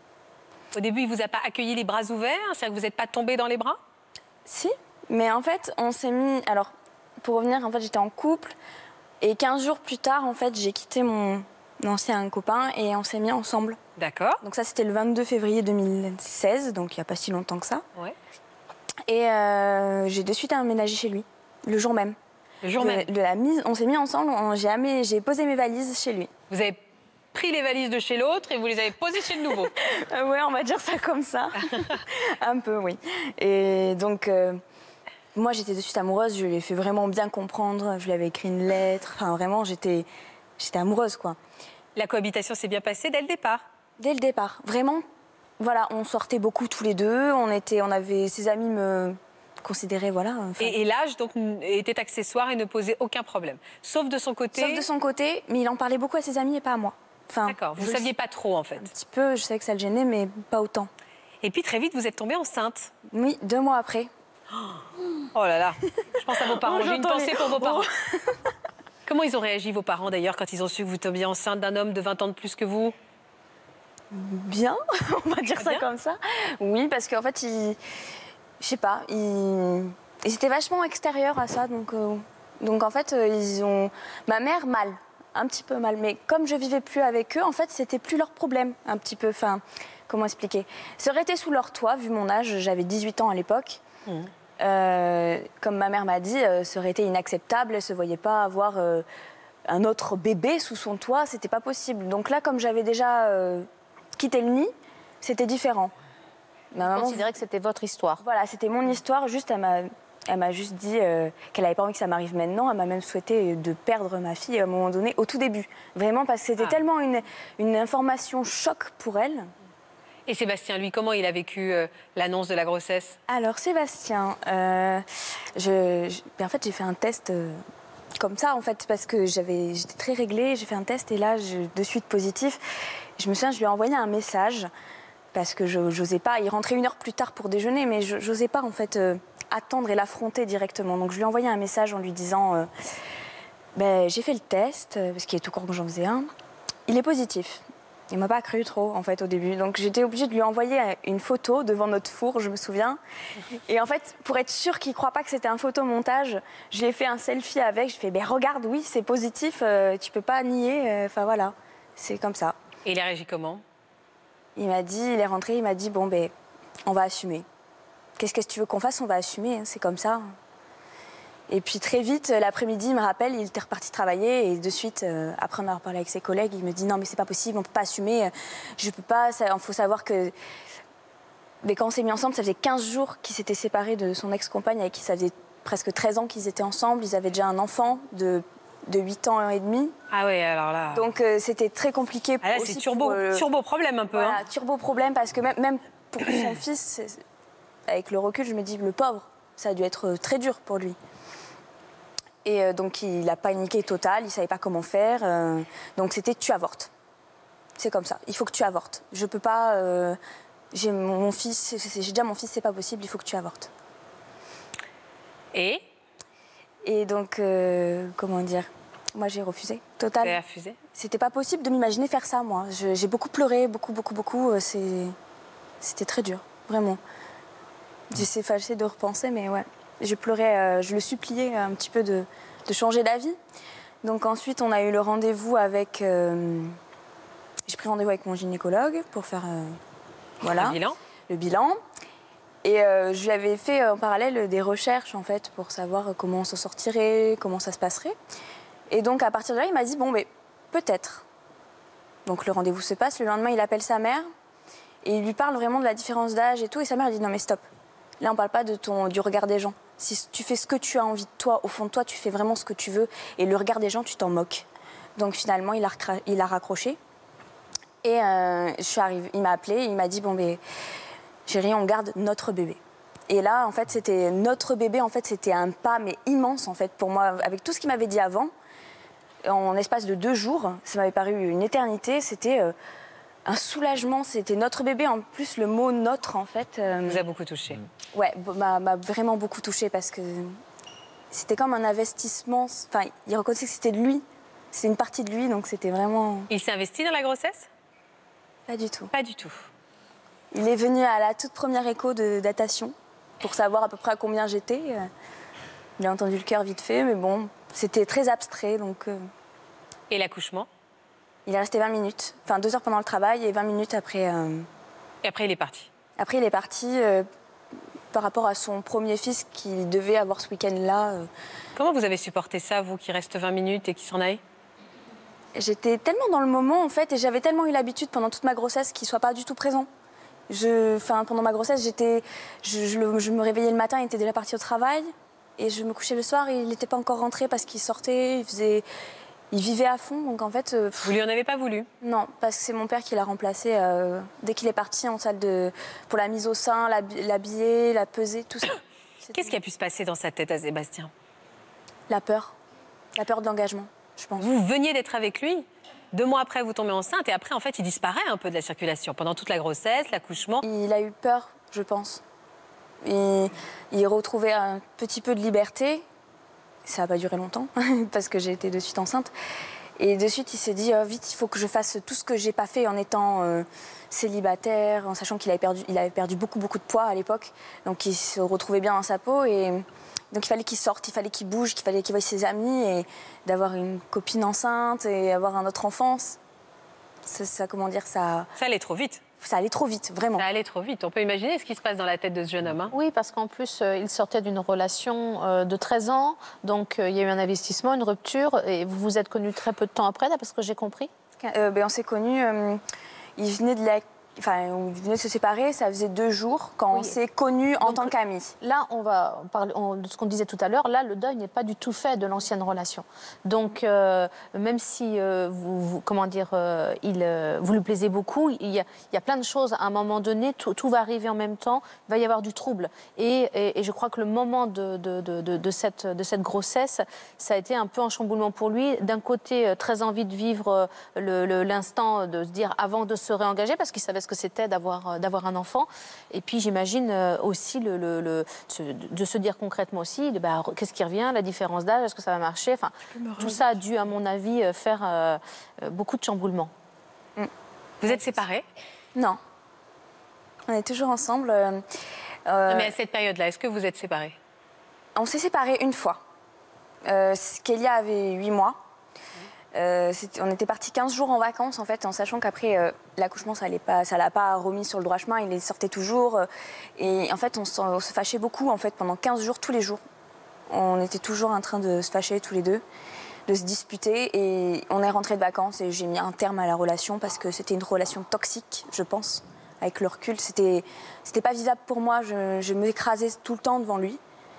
Au début, il vous a pas accueilli les bras ouverts? C'est-à-dire que vous n'êtes pas tombé dans les bras? Si, mais en fait, on s'est mis... Alors, pour revenir, en fait, j'étais en couple. Et quinze jours plus tard, en fait, j'ai quitté mon ancien copain et on s'est mis ensemble. D'accord. Donc ça, c'était le vingt-deux février deux mille seize, donc il n'y a pas si longtemps que ça. Ouais. Et euh, j'ai de suite emménagé chez lui, le jour même. Le jour de, même de la mise, on s'est mis ensemble, j'ai posé mes valises chez lui. Vous avez pris les valises de chez l'autre et vous les avez posées chez le nouveau? euh, Ouais, on va dire ça comme ça. Un peu, oui. Et donc... Euh, moi, j'étais de suite amoureuse, je lui ai fait vraiment bien comprendre, je lui avais écrit une lettre, enfin vraiment, j'étais amoureuse, quoi. La cohabitation s'est bien passée dès le départ? Dès le départ, vraiment. Voilà, on sortait beaucoup tous les deux, on, était, on avait, ses amis me considéraient, voilà. Enfin... Et, et l'âge, donc, était accessoire et ne posait aucun problème? Sauf de son côté? Sauf de son côté, mais il en parlait beaucoup à ses amis et pas à moi. Enfin, d'accord, vous ne saviez pas trop, en fait? Un petit peu, je savais que ça le gênait, mais pas autant. Et puis, très vite, vous êtes tombée enceinte? Oui, deux mois après. Oh là là, je pense à vos parents, j'ai une pensée pour vos parents. Comment ils ont réagi, vos parents, d'ailleurs, quand ils ont su que vous tombiez enceinte d'un homme de vingt ans de plus que vous? Bien, on va dire ça comme ça. Oui, parce qu'en fait, ils... je sais pas, ils... ils étaient vachement extérieurs à ça, donc, euh... donc en fait, ils ont... Ma mère, mal, un petit peu mal, mais comme je vivais plus avec eux, en fait, c'était plus leur problème, un petit peu, enfin, comment expliquer? Ça aurait été sous leur toit, vu mon âge, j'avais dix-huit ans à l'époque. Mmh. Euh, comme ma mère m'a dit, euh, ça aurait été inacceptable. Elle ne se voyait pas avoir euh, un autre bébé sous son toit. C'était pas possible. Donc là, comme j'avais déjà euh, quitté le nid, c'était différent. Ma maman considérait que c'était votre histoire. Voilà, c'était mon histoire. Juste, elle m'a, elle m'a juste dit euh, qu'elle n'avait pas envie que ça m'arrive maintenant. Elle m'a même souhaité de perdre ma fille à un moment donné, au tout début. Vraiment, parce que c'était ah. tellement une, une information choc pour elle. Et Sébastien, lui, comment il a vécu euh, l'annonce de la grossesse? Alors, Sébastien, euh, je, je, en fait, j'ai fait un test euh, comme ça, en fait, parce que j'avais, j'étais très réglée. J'ai fait un test et là, je, de suite positif. Je me souviens, je lui ai envoyé un message parce que je n'osais pas. Il rentrait une heure plus tard pour déjeuner, mais je n'osais pas, en fait, euh, attendre et l'affronter directement. Donc, je lui ai envoyé un message en lui disant euh, ben, j'ai fait le test, parce qu'il est tout court que j'en faisais un. Il est positif. Il m'a pas cru trop, en fait, au début. Donc, j'étais obligée de lui envoyer une photo devant notre four, je me souviens. Et en fait, pour être sûre qu'il ne croit pas que c'était un photomontage, je lui ai fait un selfie avec. Je lui ai fait, ben, regarde, oui, c'est positif, euh, tu peux pas nier. Enfin, euh, voilà, c'est comme ça. Et il a réagi comment? Il m'a dit, il est rentré, il m'a dit, bon, ben, on va assumer. Qu'est-ce que tu veux qu'on fasse? On va assumer, hein, c'est comme ça. Et puis très vite, l'après-midi, il me rappelle, il était reparti travailler et de suite, euh, après en avoir parlé avec ses collègues, il me dit non mais c'est pas possible, on peut pas assumer, je peux pas, il faut savoir que... Mais quand on s'est mis ensemble, ça faisait quinze jours qu'il s'était séparé de son ex-compagne avec qui ça faisait presque treize ans qu'ils étaient ensemble, ils avaient déjà un enfant de, de huit ans et demi. Ah oui, alors là... Donc euh, c'était très compliqué. Ah là, c'est turbo, pour, euh, turbo problème un peu. Voilà, hein. turbo problème parce que même, même pour son fils, avec le recul, je me dis le pauvre, ça a dû être très dur pour lui. Et euh, donc, il a paniqué total, il ne savait pas comment faire. Euh, donc, c'était tu avortes. C'est comme ça, il faut que tu avortes. Je peux pas... Euh, j'ai mon, mon fils, j'ai déjà mon fils, c'est pas possible, il faut que tu avortes. Et Et donc, euh, comment dire? Moi, j'ai refusé, total. Vous avez refusé? C'était pas possible de m'imaginer faire ça, moi. J'ai beaucoup pleuré, beaucoup, beaucoup, beaucoup. C'était très dur, vraiment. J'essaie fâchée de repenser, mais ouais. Je pleurais, euh, je le suppliais un petit peu de, de changer d'avis. Donc ensuite, on a eu le rendez-vous avec... Euh, j'ai pris rendez-vous avec mon gynécologue pour faire... Euh, voilà. Le bilan. Le bilan. Et euh, je lui avais fait en parallèle des recherches, en fait, pour savoir comment on s'en sortirait, comment ça se passerait. Et donc, à partir de là, il m'a dit, bon, mais peut-être. Donc, le rendez-vous se passe. Le lendemain, il appelle sa mère. Et il lui parle vraiment de la différence d'âge et tout. Et sa mère, elle dit, non, mais stop. Là, on ne parle pas de ton, du regard des gens. Si tu fais ce que tu as envie de toi, au fond de toi, tu fais vraiment ce que tu veux. Et le regard des gens, tu t'en moques. Donc, finalement, il a, il a raccroché. Et euh, je suis arrivée, il m'a appelé, il m'a dit, bon, mais chérie, on garde notre bébé. Et là, en fait, c'était notre bébé, en fait, c'était un pas, mais immense, en fait, pour moi. Avec tout ce qu'il m'avait dit avant, en espace de deux jours, ça m'avait paru une éternité, c'était euh, un soulagement, c'était notre bébé. En plus, le mot « notre », en fait... Euh, vous a beaucoup touché. Ouais, m'a vraiment beaucoup touché parce que c'était comme un investissement. Enfin, il reconnaissait que c'était de lui, c'est une partie de lui, donc c'était vraiment... Il s'est investi dans la grossesse? Pas du tout. Pas du tout. Il est venu à la toute première écho de datation pour savoir à peu près à combien j'étais. Il a entendu le cœur vite fait, mais bon, c'était très abstrait, donc... Euh... Et l'accouchement? Il est resté vingt minutes, enfin deux heures pendant le travail et vingt minutes après... Euh... Et après, il est parti? Après, il est parti euh, par rapport à son premier fils qu'il devait avoir ce week-end-là. Euh... Comment vous avez supporté ça, vous, qui reste vingt minutes et qui s'en aille? J'étais tellement dans le moment, en fait, et j'avais tellement eu l'habitude pendant toute ma grossesse qu'il ne soit pas du tout présent. Je, enfin, pendant ma grossesse, j'étais, je, je, je me réveillais le matin, il était déjà parti au travail, et je me couchais le soir, et il n'était pas encore rentré parce qu'il sortait, il faisait, il vivait à fond, donc en fait... Euh, vous lui en avez pas voulu? Non, parce que c'est mon père qui l'a remplacé euh, dès qu'il est parti en salle de, pour la mise au sein, l'habiller, la peser, tout ça. Qu'est-ce qui a pu se passer dans sa tête à Sébastien? La peur, la peur de l'engagement. Vous veniez d'être avec lui, deux mois après vous tombez enceinte et après en fait il disparaît un peu de la circulation pendant toute la grossesse, l'accouchement. Il a eu peur, je pense. Il, il retrouvait un petit peu de liberté. Ça n'a pas duré longtemps parce que j'ai été de suite enceinte. Et de suite il s'est dit oh, vite il faut que je fasse tout ce que j'ai pas fait en étant euh, célibataire, en sachant qu'il avait perdu, il avait perdu beaucoup beaucoup de poids à l'époque. Donc il se retrouvait bien dans sa peau et donc il fallait qu'il sorte, il fallait qu'il bouge, qu'il fallait qu'il voie ses amis et d'avoir une copine enceinte et avoir un autre enfant, ça, ça comment dire, ça... Ça allait trop vite. Ça allait trop vite, vraiment. Ça allait trop vite. On peut imaginer ce qui se passe dans la tête de ce jeune homme. Hein. Oui, parce qu'en plus, euh, il sortait d'une relation euh, de treize ans, donc euh, il y a eu un investissement, une rupture, et vous vous êtes connus très peu de temps après, d'après ce que j'ai compris. euh, ben, On s'est connus, euh, il venait de la... Enfin, on venait de se séparer, ça faisait deux jours quand oui. on s'est connus en tant qu'amis. Là, on va parler on, de ce qu'on disait tout à l'heure. Là, le deuil n'est pas du tout fait de l'ancienne relation. Donc, euh, même si euh, vous, vous, comment dire, euh, il, euh, vous lui plaisez beaucoup, il y, a, il y a plein de choses. À un moment donné, tout, tout va arriver en même temps. Il va y avoir du trouble. Et, et, et je crois que le moment de, de, de, de, de, cette, de cette grossesse, ça a été un peu un chamboulement pour lui. D'un côté, très envie de vivre l'instant, de se dire avant de se réengager, parce qu'il savait ce que c'était d'avoir d'avoir un enfant. Et puis j'imagine aussi le, le, le, de se dire concrètement aussi bah, qu'est-ce qui revient, la différence d'âge, est-ce que ça va marcher, enfin, tout ça a dû à mon avis faire euh, beaucoup de chamboulements. Mm. Vous êtes séparés? Non. On est toujours ensemble. Euh, non, mais à cette période-là, est-ce que vous êtes séparés? On s'est séparés une fois. Euh, Kélia avait huit mois. Euh, on était partis quinze jours en vacances, en fait, en sachant qu'après, euh, l'accouchement, ça ne l'a pas remis sur le droit chemin, il les sortait toujours. Euh, et en fait, on, on se fâchait beaucoup, en fait, pendant quinze jours, tous les jours. On était toujours en train de se fâcher, tous les deux, de se disputer. Et on est rentrés de vacances et j'ai mis un terme à la relation parce que c'était une relation toxique, je pense, avec le recul. C'était pas vivable pour moi, je, je m'écrasais tout le temps devant lui.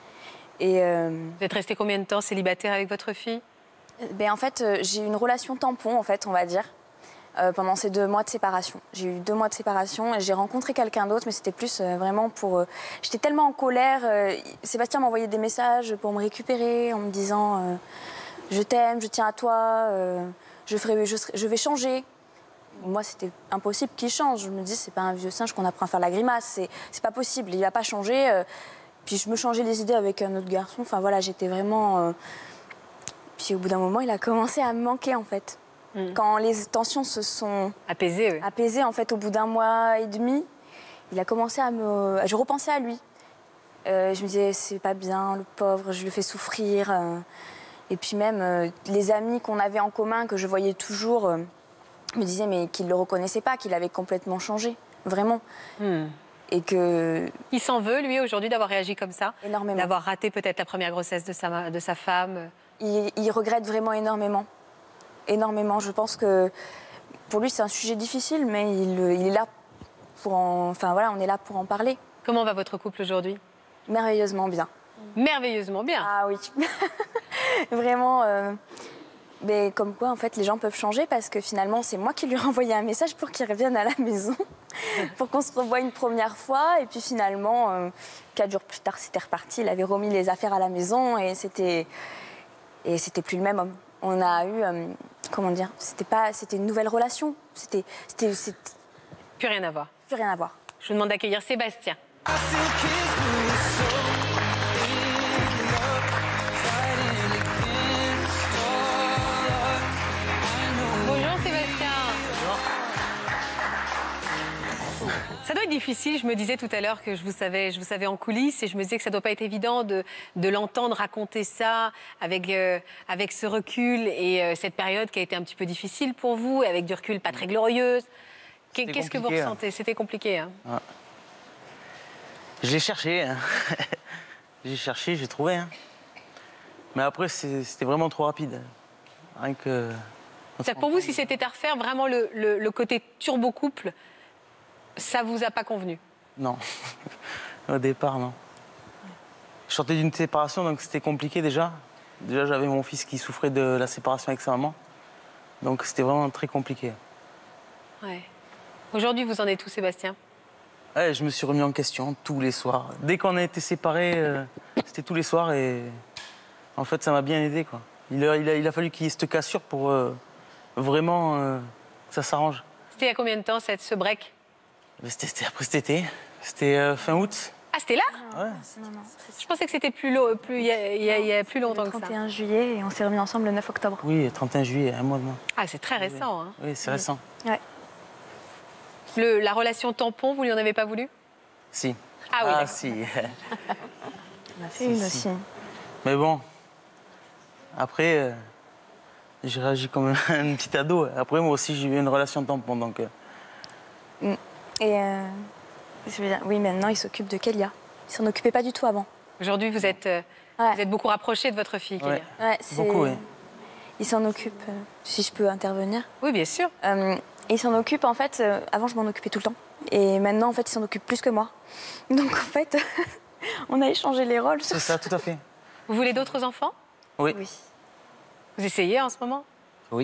Et, euh... Vous êtes restés combien de temps célibataire avec votre fille? Ben, en fait, euh, j'ai eu une relation tampon, en fait, on va dire, euh, pendant ces deux mois de séparation. J'ai eu deux mois de séparation et j'ai rencontré quelqu'un d'autre, mais c'était plus euh, vraiment pour... Euh, J'étais tellement en colère. Euh, Sébastien m'envoyait des messages pour me récupérer en me disant euh, « Je t'aime, je tiens à toi, euh, je, ferai, je, je vais changer ». Moi, c'était impossible qu'il change. Je me dis, c'est pas un vieux singe qu'on apprend à faire la grimace. C'est pas possible, il va pas changer. Euh, puis je me changeais les idées avec un autre garçon. Enfin, voilà, j'étais vraiment... Euh, puis au bout d'un moment, il a commencé à me manquer en fait. Mmh. Quand les tensions se sont apaisées, oui. apaisées en fait, au bout d'un mois et demi, il a commencé à me... Je repensais à lui. Euh, je me disais, c'est pas bien, le pauvre, je le fais souffrir. Euh, et puis même, euh, les amis qu'on avait en commun, que je voyais toujours, euh, me disaient mais qu'il le reconnaissait pas, qu'il avait complètement changé, vraiment. Mmh. Et que... Il s'en veut, lui, aujourd'hui, d'avoir réagi comme ça? Énormément. D'avoir raté peut-être la première grossesse de sa, de sa femme? il, il regrette vraiment énormément. Énormément. Je pense que pour lui, c'est un sujet difficile, mais il, il est là pour en... Enfin, voilà, on est là pour en parler. Comment va votre couple aujourd'hui? Merveilleusement bien. Merveilleusement bien? Ah oui. Vraiment... Euh... Mais comme quoi, en fait, les gens peuvent changer parce que finalement, c'est moi qui lui ai envoyé un message pour qu'il revienne à la maison, pour qu'on se revoie une première fois. Et puis finalement, euh, quatre jours plus tard, c'était reparti. Il avait remis les affaires à la maison et c'était et c'était plus le même homme. On a eu, euh, comment dire, c'était pas, c'était une nouvelle relation. C'était, c'était, c'était... Plus rien à voir. Plus rien à voir. Je vous demande d'accueillir Sébastien. Ça doit être difficile, je me disais tout à l'heure que je vous savais, je vous savais en coulisses et je me disais que ça ne doit pas être évident de, de l'entendre raconter ça avec, euh, avec ce recul et euh, cette période qui a été un petit peu difficile pour vous, et avec du recul pas très glorieuse. Qu'est-ce que vous ressentez? Hein. C'était compliqué. Hein. Ouais. Je l'ai cherché. Hein. J'ai cherché, j'ai trouvé. Hein. Mais après, c'était vraiment trop rapide. Rien que... Pour vous, si c'était à refaire, vraiment le, le, le côté turbo-couple, ça vous a pas convenu? Non. Au départ, non. Je sortais d'une séparation, donc c'était compliqué déjà. Déjà, j'avais mon fils qui souffrait de la séparation avec sa maman. Donc c'était vraiment très compliqué. Ouais. Aujourd'hui, vous en êtes où, Sébastien? Ouais, je me suis remis en question tous les soirs. Dès qu'on a été séparés, euh, c'était tous les soirs et en fait, ça m'a bien aidé, quoi. Il a, il a, il a fallu qu'il y ait cette cassure pour euh, vraiment euh, que ça s'arrange. C'était il y a combien de temps, cette, ce break? C'était après cet été. C'était euh, fin août. Ah, c'était là? Ouais. Non, non. Je pensais que c'était plus, long, plus, il y a, il y a, il y a plus longtemps que ça. Le trente et un juillet et on s'est remis ensemble le neuf octobre. Oui, trente et un juillet, un mois de moins. Ah, c'est très récent. Oui, hein. oui c'est récent. Ouais. Le, la relation tampon, vous lui en avez pas voulu? Si. Ah oui. Ah si. On a fait une aussi. Mais bon, après, euh, j'ai réagi comme un petit ado. Après, moi aussi, j'ai eu une relation tampon, donc... Euh... Et euh, je veux dire, oui, maintenant, il s'occupe de Kélia. Il s'en occupait pas du tout avant. Aujourd'hui, vous êtes, euh, ouais. vous êtes beaucoup rapproché de votre fille, Kélia. Ouais, ouais beaucoup, oui. Il s'en occupe, euh, si je peux intervenir. Oui, bien sûr. Euh, il s'en occupe, en fait, euh, avant, je m'en occupais tout le temps. Et maintenant, en fait, il s'en occupe plus que moi. Donc, en fait, on a échangé les rôles. C'est ça, tout à fait. Vous voulez d'autres enfants? Oui. Oui. Vous essayez en ce moment? Oui.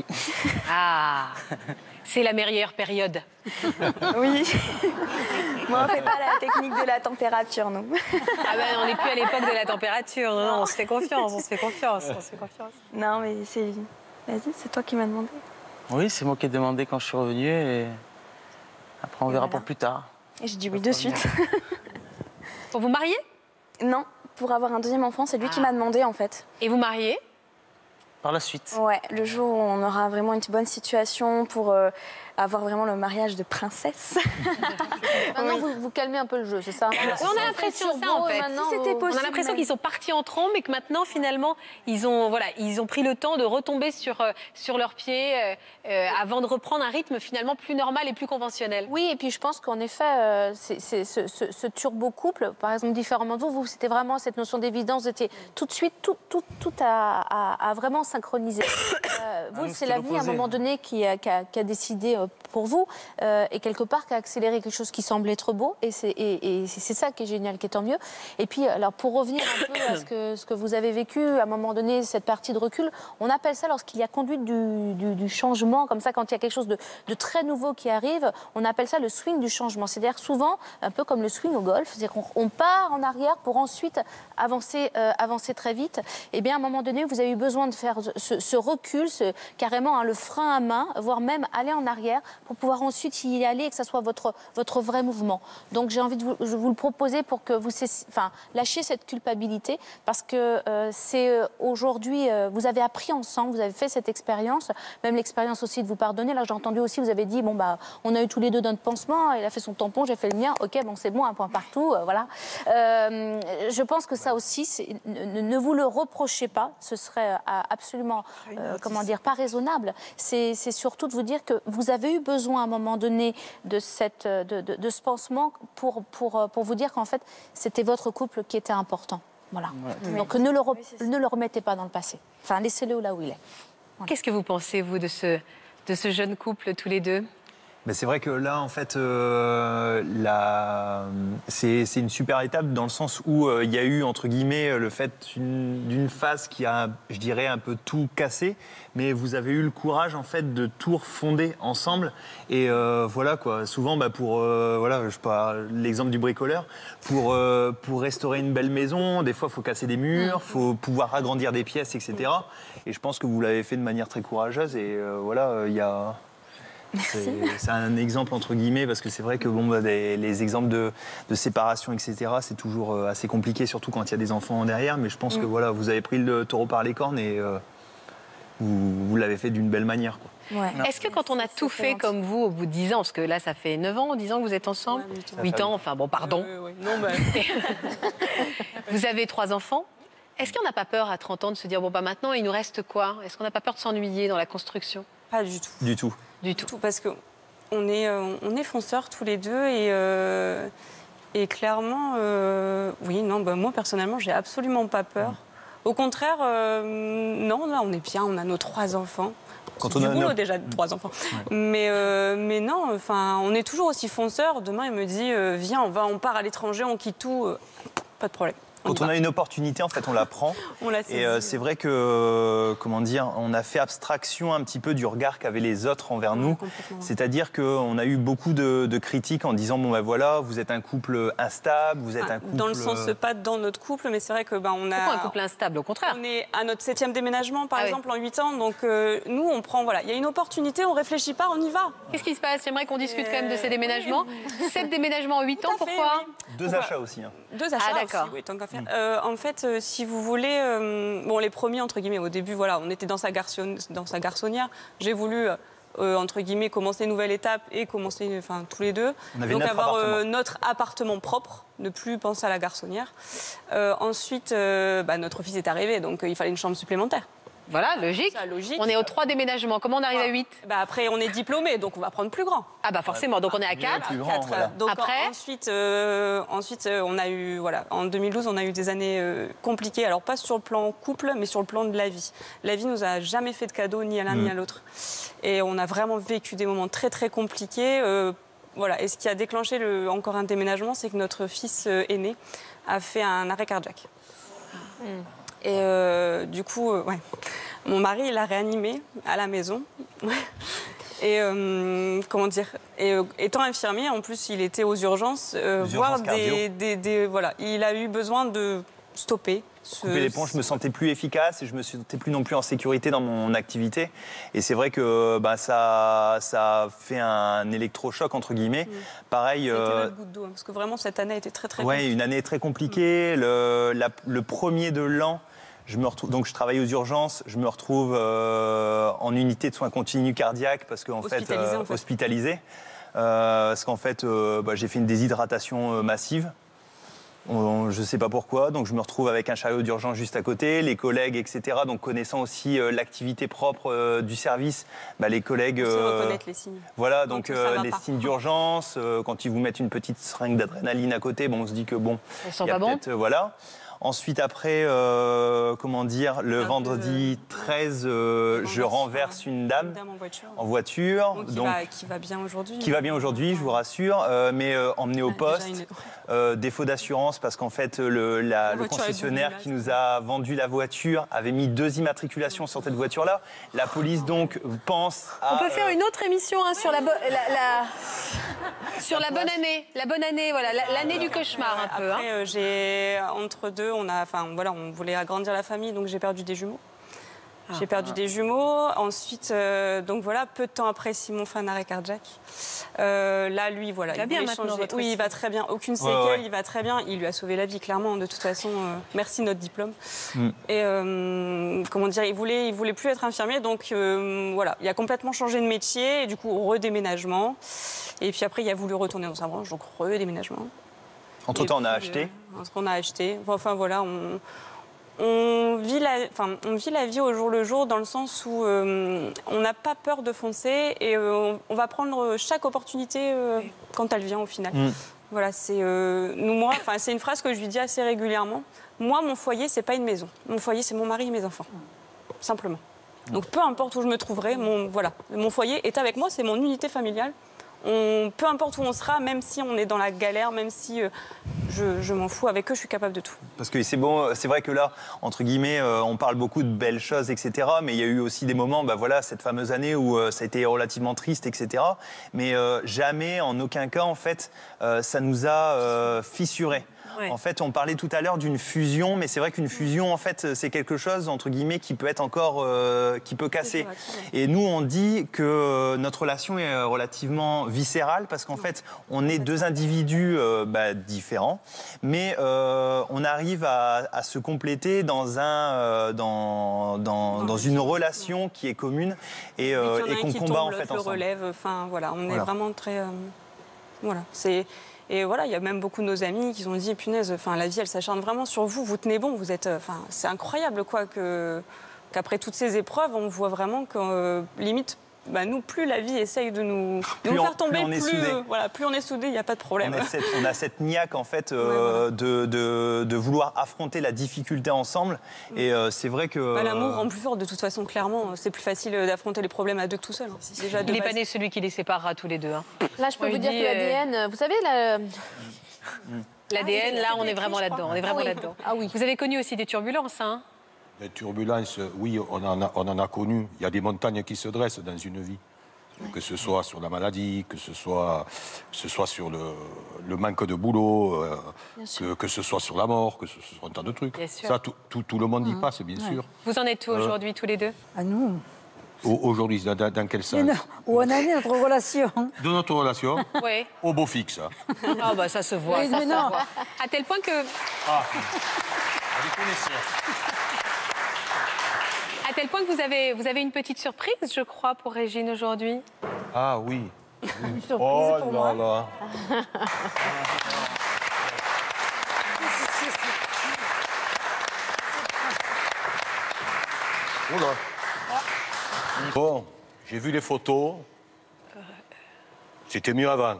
Ah, c'est la meilleure période. Oui. Moi, on ne fait pas la technique de la température, nous. Ah ben, on n'est plus à l'époque de la température. Non, non, on se fait confiance, on se fait confiance, on se fait confiance. Non, mais c'est... Vas-y, c'est toi qui m'as demandé. Oui, c'est moi qui ai demandé quand je suis revenue et après, on et verra voilà. pour plus tard. Et je dis oui de suite. Pour vous marier? Non, pour avoir un deuxième enfant, c'est lui ah. qui m'a demandé, en fait. Et vous mariez? Par la suite. Ouais, le jour où on aura vraiment une bonne situation pour euh, avoir vraiment le mariage de princesse. Maintenant, oui. vous, vous calmez un peu le jeu, c'est ça? On a l'impression ça, en fait. Si c'était possible, on a l'impression qu'ils sont partis en trombe et que maintenant, finalement, ils ont, voilà, ils ont pris le temps de retomber sur, euh, sur leurs pieds euh, euh, avant de reprendre un rythme finalement plus normal et plus conventionnel. Oui, et puis je pense qu'en effet, euh, c'est, c'est, ce, ce, ce turbo-couple, par exemple, différemment de vous, vous c'était vraiment cette notion d'évidence, vous étiez tout de suite, tout, tout, tout à, à, à vraiment synchroniser. Euh, vous, ah, c'est la vie, à un moment donné, qui a, qui a, qui a décidé euh, pour vous, euh, et quelque part, qui a accéléré quelque chose qui semble être beau, et c'est, et, et c'est ça qui est génial, qui est tant mieux. Et puis, alors, pour revenir un peu à ce que, ce que vous avez vécu, à un moment donné, cette partie de recul, on appelle ça, lorsqu'il y a conduite du, du, du changement, comme ça, quand il y a quelque chose de, de très nouveau qui arrive, on appelle ça le swing du changement. C'est-à-dire souvent, un peu comme le swing au golf, c'est-à-dire qu'on on part en arrière pour ensuite avancer, euh, avancer très vite. Et bien, à un moment donné, vous avez eu besoin de faire ce, ce recul, ce, carrément hein, le frein à main, voire même aller en arrière derrière pour pouvoir ensuite y aller et que ça soit votre, votre vrai mouvement. Donc j'ai envie de vous, je vous le proposer pour que vous enfin, lâchiez cette culpabilité parce que euh, c'est euh, aujourd'hui, euh, vous avez appris ensemble, vous avez fait cette expérience, même l'expérience aussi de vous pardonner. Là j'ai entendu aussi, vous avez dit, bon bah on a eu tous les deux notre pansement, il a fait son tampon, j'ai fait le mien, ok bon c'est bon, un point partout, euh, voilà. Euh, je pense que ça aussi, ne, ne vous le reprochez pas, ce serait euh, absolument, euh, comment dire, pas raisonnable. C'est surtout de vous dire que vous avez eu besoin à un moment donné de, cette, de, de, de ce pansement pour, pour, pour vous dire qu'en fait c'était votre couple qui était important. Voilà. Ouais. Donc ne le, re, ne le remettez pas dans le passé. Enfin, laissez-le là où il est. Voilà. Qu'est-ce que vous pensez, vous, de ce, de ce jeune couple, tous les deux ? Ben c'est vrai que là, en fait, euh, c'est une super étape dans le sens où euh, il y a eu, entre guillemets, le fait d'une phase qui a, je dirais, un peu tout cassé, mais vous avez eu le courage, en fait, de tout refonder ensemble. Et euh, voilà, quoi. Souvent, bah, pour, euh, voilà, je sais pas, l'exemple du bricoleur, pour, euh, pour restaurer une belle maison, des fois, il faut casser des murs, il faut pouvoir agrandir des pièces, et cetera. Et je pense que vous l'avez fait de manière très courageuse. Et euh, voilà, il y a... C'est un exemple entre guillemets parce que c'est vrai que bon, bah, des, les exemples de, de séparation, et cetera, c'est toujours euh, assez compliqué, surtout quand il y a des enfants derrière. Mais je pense mmh. que voilà, vous avez pris le taureau par les cornes et euh, vous, vous l'avez fait d'une belle manière, quoi. Ouais. Est-ce que quand on a tout fait comme vous au bout de dix ans, parce que là ça fait neuf ans, dix ans que vous êtes ensemble, ouais, huit ans, enfin bon, pardon. Euh, oui. Non, bah... Vous avez trois enfants. Est-ce qu'on n'a pas peur à trente ans de se dire bon bah maintenant il nous reste quoi? Est-ce qu'on n'a pas peur de s'ennuyer dans la construction? Pas du tout. Du tout. Du tout. Parce qu'on est, euh, on est fonceurs tous les deux et, euh, et clairement, euh, oui, non, bah, moi personnellement, j'ai absolument pas peur. Au contraire, euh, non, là, on est bien, on a nos trois enfants. Quand on du a boulot, nos... déjà, trois enfants. Ouais. Mais, euh, mais non, enfin, on est toujours aussi fonceurs. Demain, il me dit, euh, viens, on va, on part à l'étranger, on quitte tout, euh, pas de problème. Quand on a une opportunité, en fait, on la prend. On la saisit. Et euh, c'est vrai que, euh, comment dire, on a fait abstraction un petit peu du regard qu'avaient les autres envers ouais, nous. C'est-à-dire qu'on a eu beaucoup de, de critiques en disant, bon ben voilà, vous êtes un couple instable, vous êtes ah, un couple... Dans le sens, pas dans notre couple, mais c'est vrai que ben, on a... Pourquoi un couple instable, au contraire? On est à notre septième déménagement, par ah, exemple, oui. en huit ans. Donc euh, nous, on prend, voilà, il y a une opportunité, on réfléchit pas, on y va. Qu'est-ce qui se passe? J'aimerais qu'on discute quand même de ces déménagements. Oui. Sept déménagements en huit ans, pourquoi? Oui. Deux pourquoi achats aussi. Hein. Deux achats ah, d'accord. aussi, oui, tant qu'à faire. Mmh. Euh, en fait, euh, si vous voulez, euh, bon, les premiers, entre guillemets, au début, voilà, on était dans sa, garçon, dans sa garçonnière. J'ai voulu, euh, entre guillemets, commencer une nouvelle étape et commencer, enfin, tous les deux. On avait Donc, notre avoir appartement. Euh, notre appartement propre, ne plus penser à la garçonnière. Euh, ensuite, euh, bah, notre fils est arrivé, donc euh, il fallait une chambre supplémentaire. Voilà, logique. Ça, logique. On est aux trois déménagements. Comment on arrive à huit? Bah après, on est diplômé, donc on va prendre plus grand. Ah bah forcément, donc on est à quatre. Voilà. Donc après, ensuite, euh, ensuite euh, on a eu, voilà, en deux mille douze, on a eu des années euh, compliquées. Alors pas sur le plan couple, mais sur le plan de la vie. La vie nous a jamais fait de cadeau, ni à l'un mmh. ni à l'autre. Et on a vraiment vécu des moments très très compliqués. Euh, voilà. Et ce qui a déclenché le, encore un déménagement, c'est que notre fils euh, aîné a fait un arrêt cardiaque. Mmh. Et euh, du coup, euh, ouais. Mon mari, il l'a réanimé à la maison. Et euh, comment dire, et, euh, étant infirmier, en plus, il était aux urgences, euh, voir des, des, des, voilà, il a eu besoin de stopper. Couper les ponts, je me sentais plus efficace et je me sentais plus non plus en sécurité dans mon activité. Et c'est vrai que bah, ça, ça a fait un électrochoc entre guillemets. Mmh. Pareil. C'était euh... notre goutte d'eau, hein, parce que vraiment cette année a été très très. Ouais, compliquée. une année très compliquée. Mmh. Le, la, le premier de l'an. Je me retrouve, donc je travaille aux urgences, je me retrouve euh, en unité de soins continus cardiaques parce qu'en fait, euh, en fait, hospitalisé. Euh, parce qu'en fait, euh, bah, j'ai fait une déshydratation euh, massive. On, je ne sais pas pourquoi, donc je me retrouve avec un chariot d'urgence juste à côté, les collègues, et cetera. Donc connaissant aussi euh, l'activité propre euh, du service, bah, les collègues... On sait euh, reconnaître les signes. Voilà, donc euh, les pas. signes d'urgence, euh, quand ils vous mettent une petite seringue d'adrénaline à côté, bon, on se dit que bon... On sent pas bon. Euh, voilà. Ensuite, après, euh, comment dire, le vendredi treize, euh, je renverse une dame, une dame en voiture. En voiture donc, qui, donc, va, qui va bien aujourd'hui. Qui va bien aujourd'hui, je vous rassure, euh, mais euh, emmenée au poste, une... euh, défaut d'assurance parce qu'en fait, le, la, la le concessionnaire qui nous a vendu la voiture avait mis deux immatriculations sur cette voiture-là. La police, donc, pense à... On peut faire une autre émission hein, sur, la, bo la, la... sur la bonne année, la bonne année, voilà, l'année du cauchemar un peu. Après, hein. euh, j'ai, entre deux, on a, enfin, voilà, on voulait agrandir la famille, donc j'ai perdu des jumeaux. J'ai perdu des jumeaux. Ensuite, euh, donc voilà, peu de temps après, Simon fait un arrêt cardiaque. Euh, là, lui, voilà. Il va bien maintenant, changer. votre Oui, fils. il va très bien. Aucune séquelle, ouais, ouais. il va très bien. Il lui a sauvé la vie, clairement. De toute façon, euh, merci notre diplôme. Mm. Et euh, comment dire, il voulait, il voulait plus être infirmier, donc euh, voilà, il a complètement changé de métier. Et du coup, redéménagement. Et puis après, il a voulu retourner dans sa branche, donc redéménagement. Entre-temps, on a puis, acheté. Euh, on a acheté. Enfin voilà, on. On vit, la, enfin, on vit la vie au jour le jour dans le sens où euh, on n'a pas peur de foncer et euh, on va prendre chaque opportunité euh, quand elle vient au final. Mm. Voilà, c'est euh, nous moi, enfin c'est une phrase que je lui dis assez régulièrement. Moi, mon foyer, c'est pas une maison. Mon foyer, c'est mon mari et mes enfants, simplement. Donc peu importe où je me trouverai, mon voilà, mon foyer est avec moi, c'est mon unité familiale. On, peu importe où on sera, même si on est dans la galère, même si euh, je, je m'en fous, avec eux, je suis capable de tout. Parce que c'est bon, c'est vrai que là, entre guillemets, euh, on parle beaucoup de belles choses, et cetera. Mais il y a eu aussi des moments, bah voilà, cette fameuse année où euh, ça a été relativement triste, et cetera. Mais euh, jamais, en aucun cas, en fait, euh, ça nous a euh, fissurés. Ouais. En fait, on parlait tout à l'heure d'une fusion, mais c'est vrai qu'une fusion, en fait, c'est quelque chose, entre guillemets, qui peut être encore, euh, qui peut casser. Et nous, on dit que notre relation est relativement viscérale, parce qu'en fait, on est deux individus euh, bah, différents, mais euh, on arrive à, à se compléter dans, un, euh, dans, dans, dans une relation qui est commune et, euh, et qu'on combat, en fait, ensemble. Le relève, enfin, voilà, on voilà. est vraiment très... Euh, voilà, c'est... Et voilà, il y a même beaucoup de nos amis qui ont dit, punaise, enfin, la vie, elle s'acharne vraiment sur vous, vous tenez bon, vous êtes, enfin, c'est incroyable, quoi, que, qu'après toutes ces épreuves, on voit vraiment que, euh, limite, bah, nous, plus la vie essaye de nous, de nous on, faire tomber, plus on, plus, euh, voilà, plus on est soudés, il n'y a pas de problème. On a cette, on a cette niaque, en fait, euh, ouais, voilà. de, de, de vouloir affronter la difficulté ensemble. Et euh, c'est vrai que... Bah, l'amour rend plus fort, de toute façon, clairement. C'est plus facile d'affronter les problèmes à deux que tout seul. Hein. Déjà, il n'est pas né celui qui les séparera tous les deux. Hein. Là, je peux on vous dire dit, que l'A D N, euh... vous savez... La... L'A D N, ah, là, on est vraiment là-dedans. On est vraiment ah, oui. là-dedans. Ah, oui. Vous avez connu aussi des turbulences, hein? Les turbulences, oui, on en a, on en a connu. Il y a des montagnes qui se dressent dans une vie. Que ce soit sur la maladie, que ce soit, que ce soit sur le, le manque de boulot, euh, que, que ce soit sur la mort, que ce soit un tas de trucs. Ça, tout, tout, tout le monde y mmh. passe, bien ouais. sûr. Vous en êtes où euh, aujourd'hui, tous les deux? À nous. Aujourd'hui, dans, dans quel sens? Où on a mis notre relation. De notre relation Oui. Au beau fixe. Ah, bah ça se voit. Oui, ça mais se non. voit. À tel point que. Ah, vous connaissez. À tel point que vous avez, vous avez une petite surprise, je crois, pour Régine aujourd'hui. Ah oui. Une surprise oh pour là moi. là. Oh là. Bon, j'ai vu les photos. C'était mieux avant.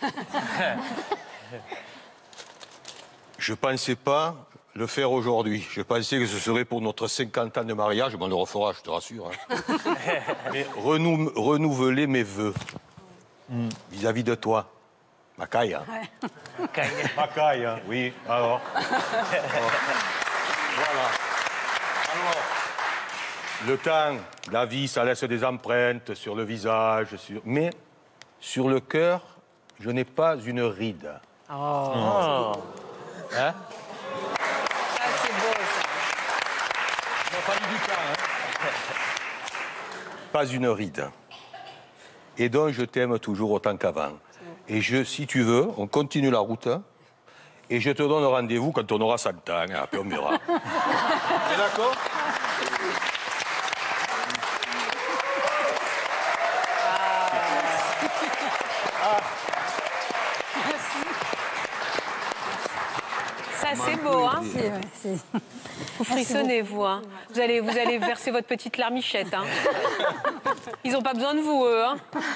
Je pensais pas le faire aujourd'hui. Je pensais que ce serait pour notre cinquante ans de mariage. Bon, on le refera, je te rassure. Hein. Mais renou renouveler mes vœux vis-à-vis -vis de toi. Macaille. Hein. Ouais. Macaille, hein. Oui, alors. Voilà. Alors, le temps, la vie, ça laisse des empreintes sur le visage, sur... mais sur le cœur, je n'ai pas une ride. Oh. oh. Hein? Ah, c'est beau, ça. Il m'a fallu du temps, hein? Pas une ride. Et donc, je t'aime toujours autant qu'avant. Et je, si tu veux, on continue la route, hein, et je te donne rendez-vous quand on aura cent ans, et après on verra. T'es d'accord? Ça, c'est beau, hein? C'est, vous frissonnez, vous, hein? Vous allez, vous allez verser votre petite larmichette, hein? Ils n'ont pas besoin de vous, eux, hein?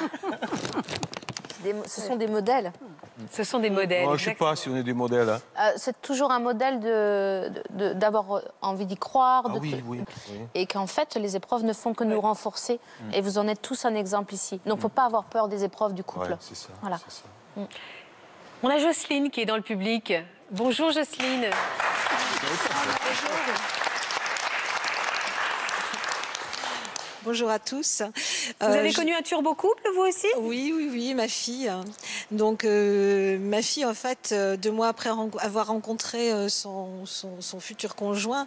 Des, ce sont des modèles. Ce sont des modèles. Oh, je ne sais pas si on est des modèles. Hein. Euh, c'est toujours un modèle d'avoir envie d'y croire. Ah de oui, oui, oui. Et qu'en fait, les épreuves ne font que nous renforcer. Mm. Et vous en êtes tous un exemple ici. Donc, il ne faut pas avoir peur des épreuves du couple. Ouais, c'est ça, voilà. ça. Mm. On a Jocelyne qui est dans le public. Bonjour, Jocelyne. Bonjour. Bonjour à tous. Vous avez je... connu un turbo couple, vous aussi? Oui, oui, oui, ma fille. Donc, euh, ma fille, en fait, deux mois après avoir rencontré son, son, son futur conjoint,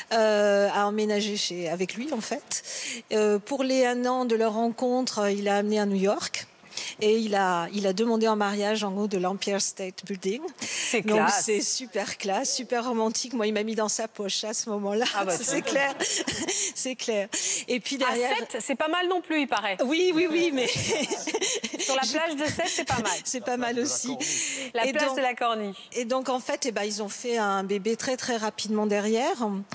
euh, a emménagé chez, avec lui, en fait. Euh, pour les un an de leur rencontre, il a amené à New York. Et il a, il a demandé en mariage en haut de l'Empire State Building. C'est classe. Donc c'est super classe, super romantique. Moi, il m'a mis dans sa poche à ce moment-là. Ah bah, c'est clair, c'est clair. Et puis derrière, à Sète, c'est pas mal non plus, il paraît. Oui, oui, oui, mais sur la plage de Sète, c'est pas mal. C'est pas mal aussi. La et plage donc, de la Cornille. Et donc en fait, eh ben, ils ont fait un bébé très très rapidement derrière.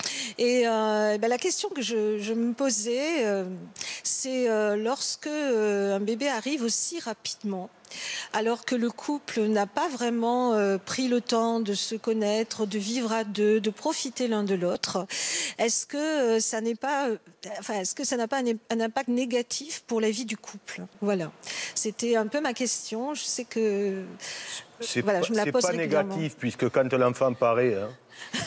Et euh, eh ben, la question que je, je me posais, euh, c'est euh, lorsque euh, un bébé arrive aussi rapidement, alors que le couple n'a pas vraiment euh, pris le temps de se connaître, de vivre à deux, de profiter l'un de l'autre, est-ce que euh, ça n'est pas, euh, enfin, est-ce que ça n'a pas un, un impact négatif pour la vie du couple? Voilà, c'était un peu ma question. Je sais que c'est voilà, pas, je me la pose pas régulièrement. Négatif, puisque quand l'enfant paraît, hein,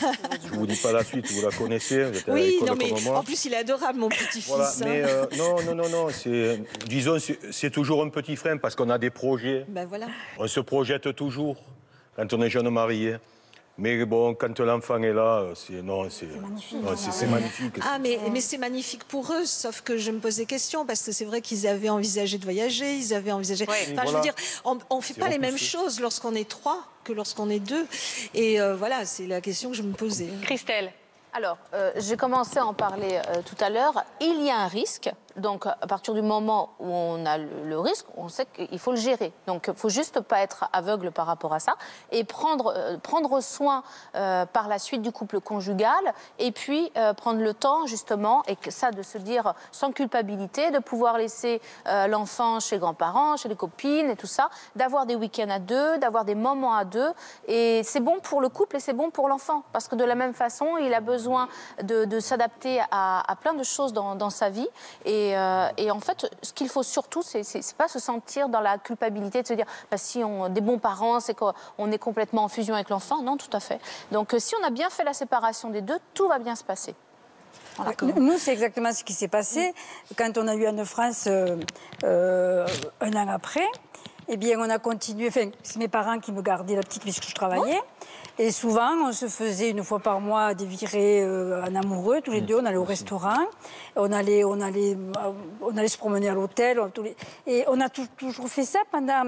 je ne vous dis pas la suite, vous la connaissez. Vous êtes oui, à non, mais comme moi. En plus, il est adorable, mon petit-fils. Voilà, hein. mais euh, non, non, non, non. C'est, disons, c'est toujours un petit frein parce qu'on a des projets. Ben voilà. On se projette toujours quand on est jeune marié. Mais bon, quand l'enfant est là, c'est non, c'est magnifique. Non, c'est, c'est magnifique. Ah, mais, mais c'est magnifique pour eux, sauf que je me posais question, parce que c'est vrai qu'ils avaient envisagé de voyager, ils avaient envisagé... Ouais. Enfin, voilà. Je veux dire, on ne fait c'est pas les mêmes choses lorsqu'on est trois que lorsqu'on est deux. Et euh, voilà, c'est la question que je me posais. Christelle. Alors, euh, j'ai commencé à en parler euh, tout à l'heure. Il y a un risque. Donc, à partir du moment où on a le, le risque, on sait qu'il faut le gérer. Donc, il ne faut juste pas être aveugle par rapport à ça et prendre, euh, prendre soin euh, par la suite du couple conjugal et puis euh, prendre le temps, justement, et que ça, de se dire sans culpabilité, de pouvoir laisser euh, l'enfant chez les grands-parents, chez les copines et tout ça, d'avoir des week-ends à deux, d'avoir des moments à deux. Et c'est bon pour le couple et c'est bon pour l'enfant. Parce que de la même façon, il a besoin de, de s'adapter à, à plein de choses dans, dans sa vie. Et Et, euh, et en fait, ce qu'il faut surtout, c'est, c'est, c'est pas se sentir dans la culpabilité de se dire bah, si on est des bons parents, c'est qu'on est complètement en fusion avec l'enfant. Non, tout à fait. Donc, euh, si on a bien fait la séparation des deux, tout va bien se passer. Voilà. Nous, c'est exactement ce qui s'est passé. Quand on a eu Anne France euh, euh, un an après, eh bien, on a continué. Enfin, c'est mes parents qui me gardaient la petite puisque je travaillais. Oh. Et souvent, on se faisait une fois par mois des virées euh, en amoureux, tous les deux. On allait au restaurant, on allait, on allait, on allait se promener à l'hôtel. Les... Et on a tout, toujours fait ça pendant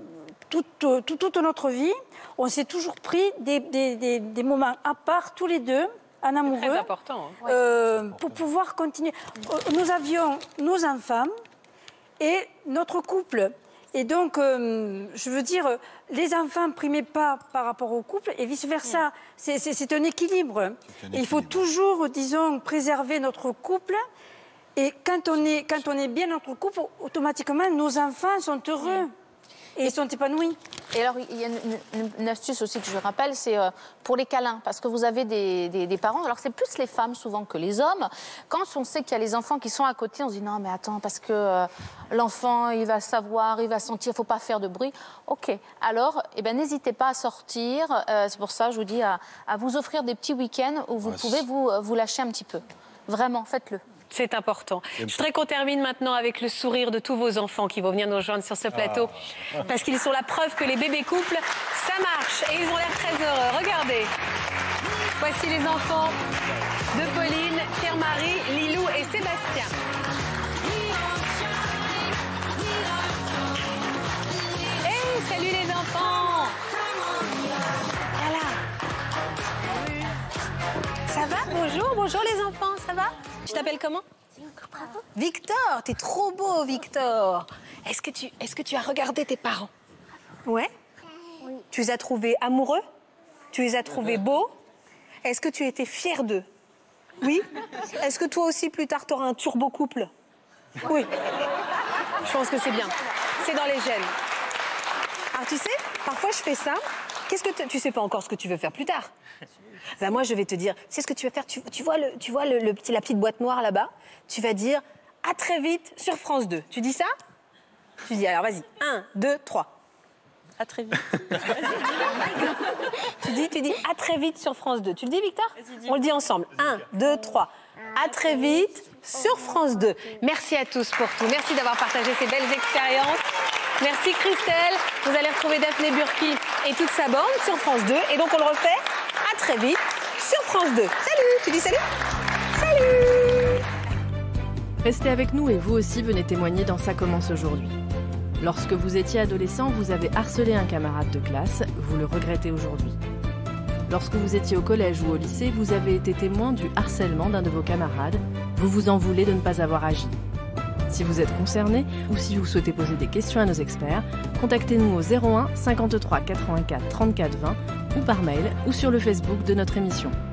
toute, toute, toute notre vie. On s'est toujours pris des, des, des, des moments à part, tous les deux, en amoureux. C'est très important. Hein. Euh, pour pouvoir continuer. Nous avions nos enfants et notre couple. Et donc, euh, je veux dire, les enfants ne primaient pas par rapport au couple et vice-versa. C'est, c'est, c'est un équilibre. Un équilibre. Il faut toujours, disons, préserver notre couple. Et quand on est, quand on est bien notre couple, automatiquement, nos enfants sont heureux. Oui. Et ils sont épanouis. Et alors, il y a une, une, une astuce aussi que je rappelle, c'est euh, pour les câlins. Parce que vous avez des, des, des parents, alors c'est plus les femmes souvent que les hommes. Quand on sait qu'il y a les enfants qui sont à côté, on se dit non, mais attends, parce que euh, l'enfant, il va savoir, il va sentir, il ne faut pas faire de bruit. OK. Alors, eh ben, n'hésitez pas à sortir. Euh, c'est pour ça, je vous dis, à, à vous offrir des petits week-ends où vous ouais, pouvez vous, vous lâcher un petit peu. Vraiment, faites-le. C'est important. Je voudrais qu'on termine maintenant avec le sourire de tous vos enfants qui vont venir nous rejoindre sur ce plateau. Ah. Parce qu'ils sont la preuve que les bébés couples, ça marche. Et ils ont l'air très heureux. Regardez. Voici les enfants de Pauline, Pierre-Marie, Lilou et Sébastien. Hey, salut les enfants. Voilà. Ça va? Bonjour, bonjour les enfants, ça va? Tu t'appelles comment? Victor, t'es trop beau, Victor. Est-ce que, tu, est-ce que tu as regardé tes parents? Ouais? Oui. Tu les as trouvés amoureux? Tu les as trouvés beaux? Est-ce que tu étais fière d'eux? Oui? Est-ce que toi aussi, plus tard, t'auras un turbo couple? Oui. Je pense que c'est bien. C'est dans les gènes. Alors, tu sais, parfois, je fais ça. Qu'est-ce que tu sais pas encore ce que tu veux faire plus tard? Ben moi, je vais te dire, c'est ce que tu vas faire. Tu, tu vois, le, tu vois le, le petit, la petite boîte noire là-bas? Tu vas dire à très vite sur France deux. Tu dis ça? Tu dis alors, vas-y. Un, deux, trois. À très vite. tu dis, tu dis à très vite sur France deux. Tu le dis, Victor? On le dit ensemble. Un, deux, trois. À très vite sur France deux. Merci à tous pour tout. Merci d'avoir partagé ces belles expériences. Merci Christelle. Vous allez retrouver Daphné Burki et toute sa bande sur France deux. Et donc on le refait à très vite sur France deux. Salut. Tu dis salut? Salut. Restez avec nous et vous aussi venez témoigner dans Ça commence aujourd'hui. Lorsque vous étiez adolescent, vous avez harcelé un camarade de classe, vous le regrettez aujourd'hui. Lorsque vous étiez au collège ou au lycée, vous avez été témoin du harcèlement d'un de vos camarades, vous vous en voulez de ne pas avoir agi. Si vous êtes concerné ou si vous souhaitez poser des questions à nos experts, contactez-nous au zéro un cinquante-trois quatre-vingt-quatre trente-quatre vingt ou par mail ou sur le Facebook de notre émission.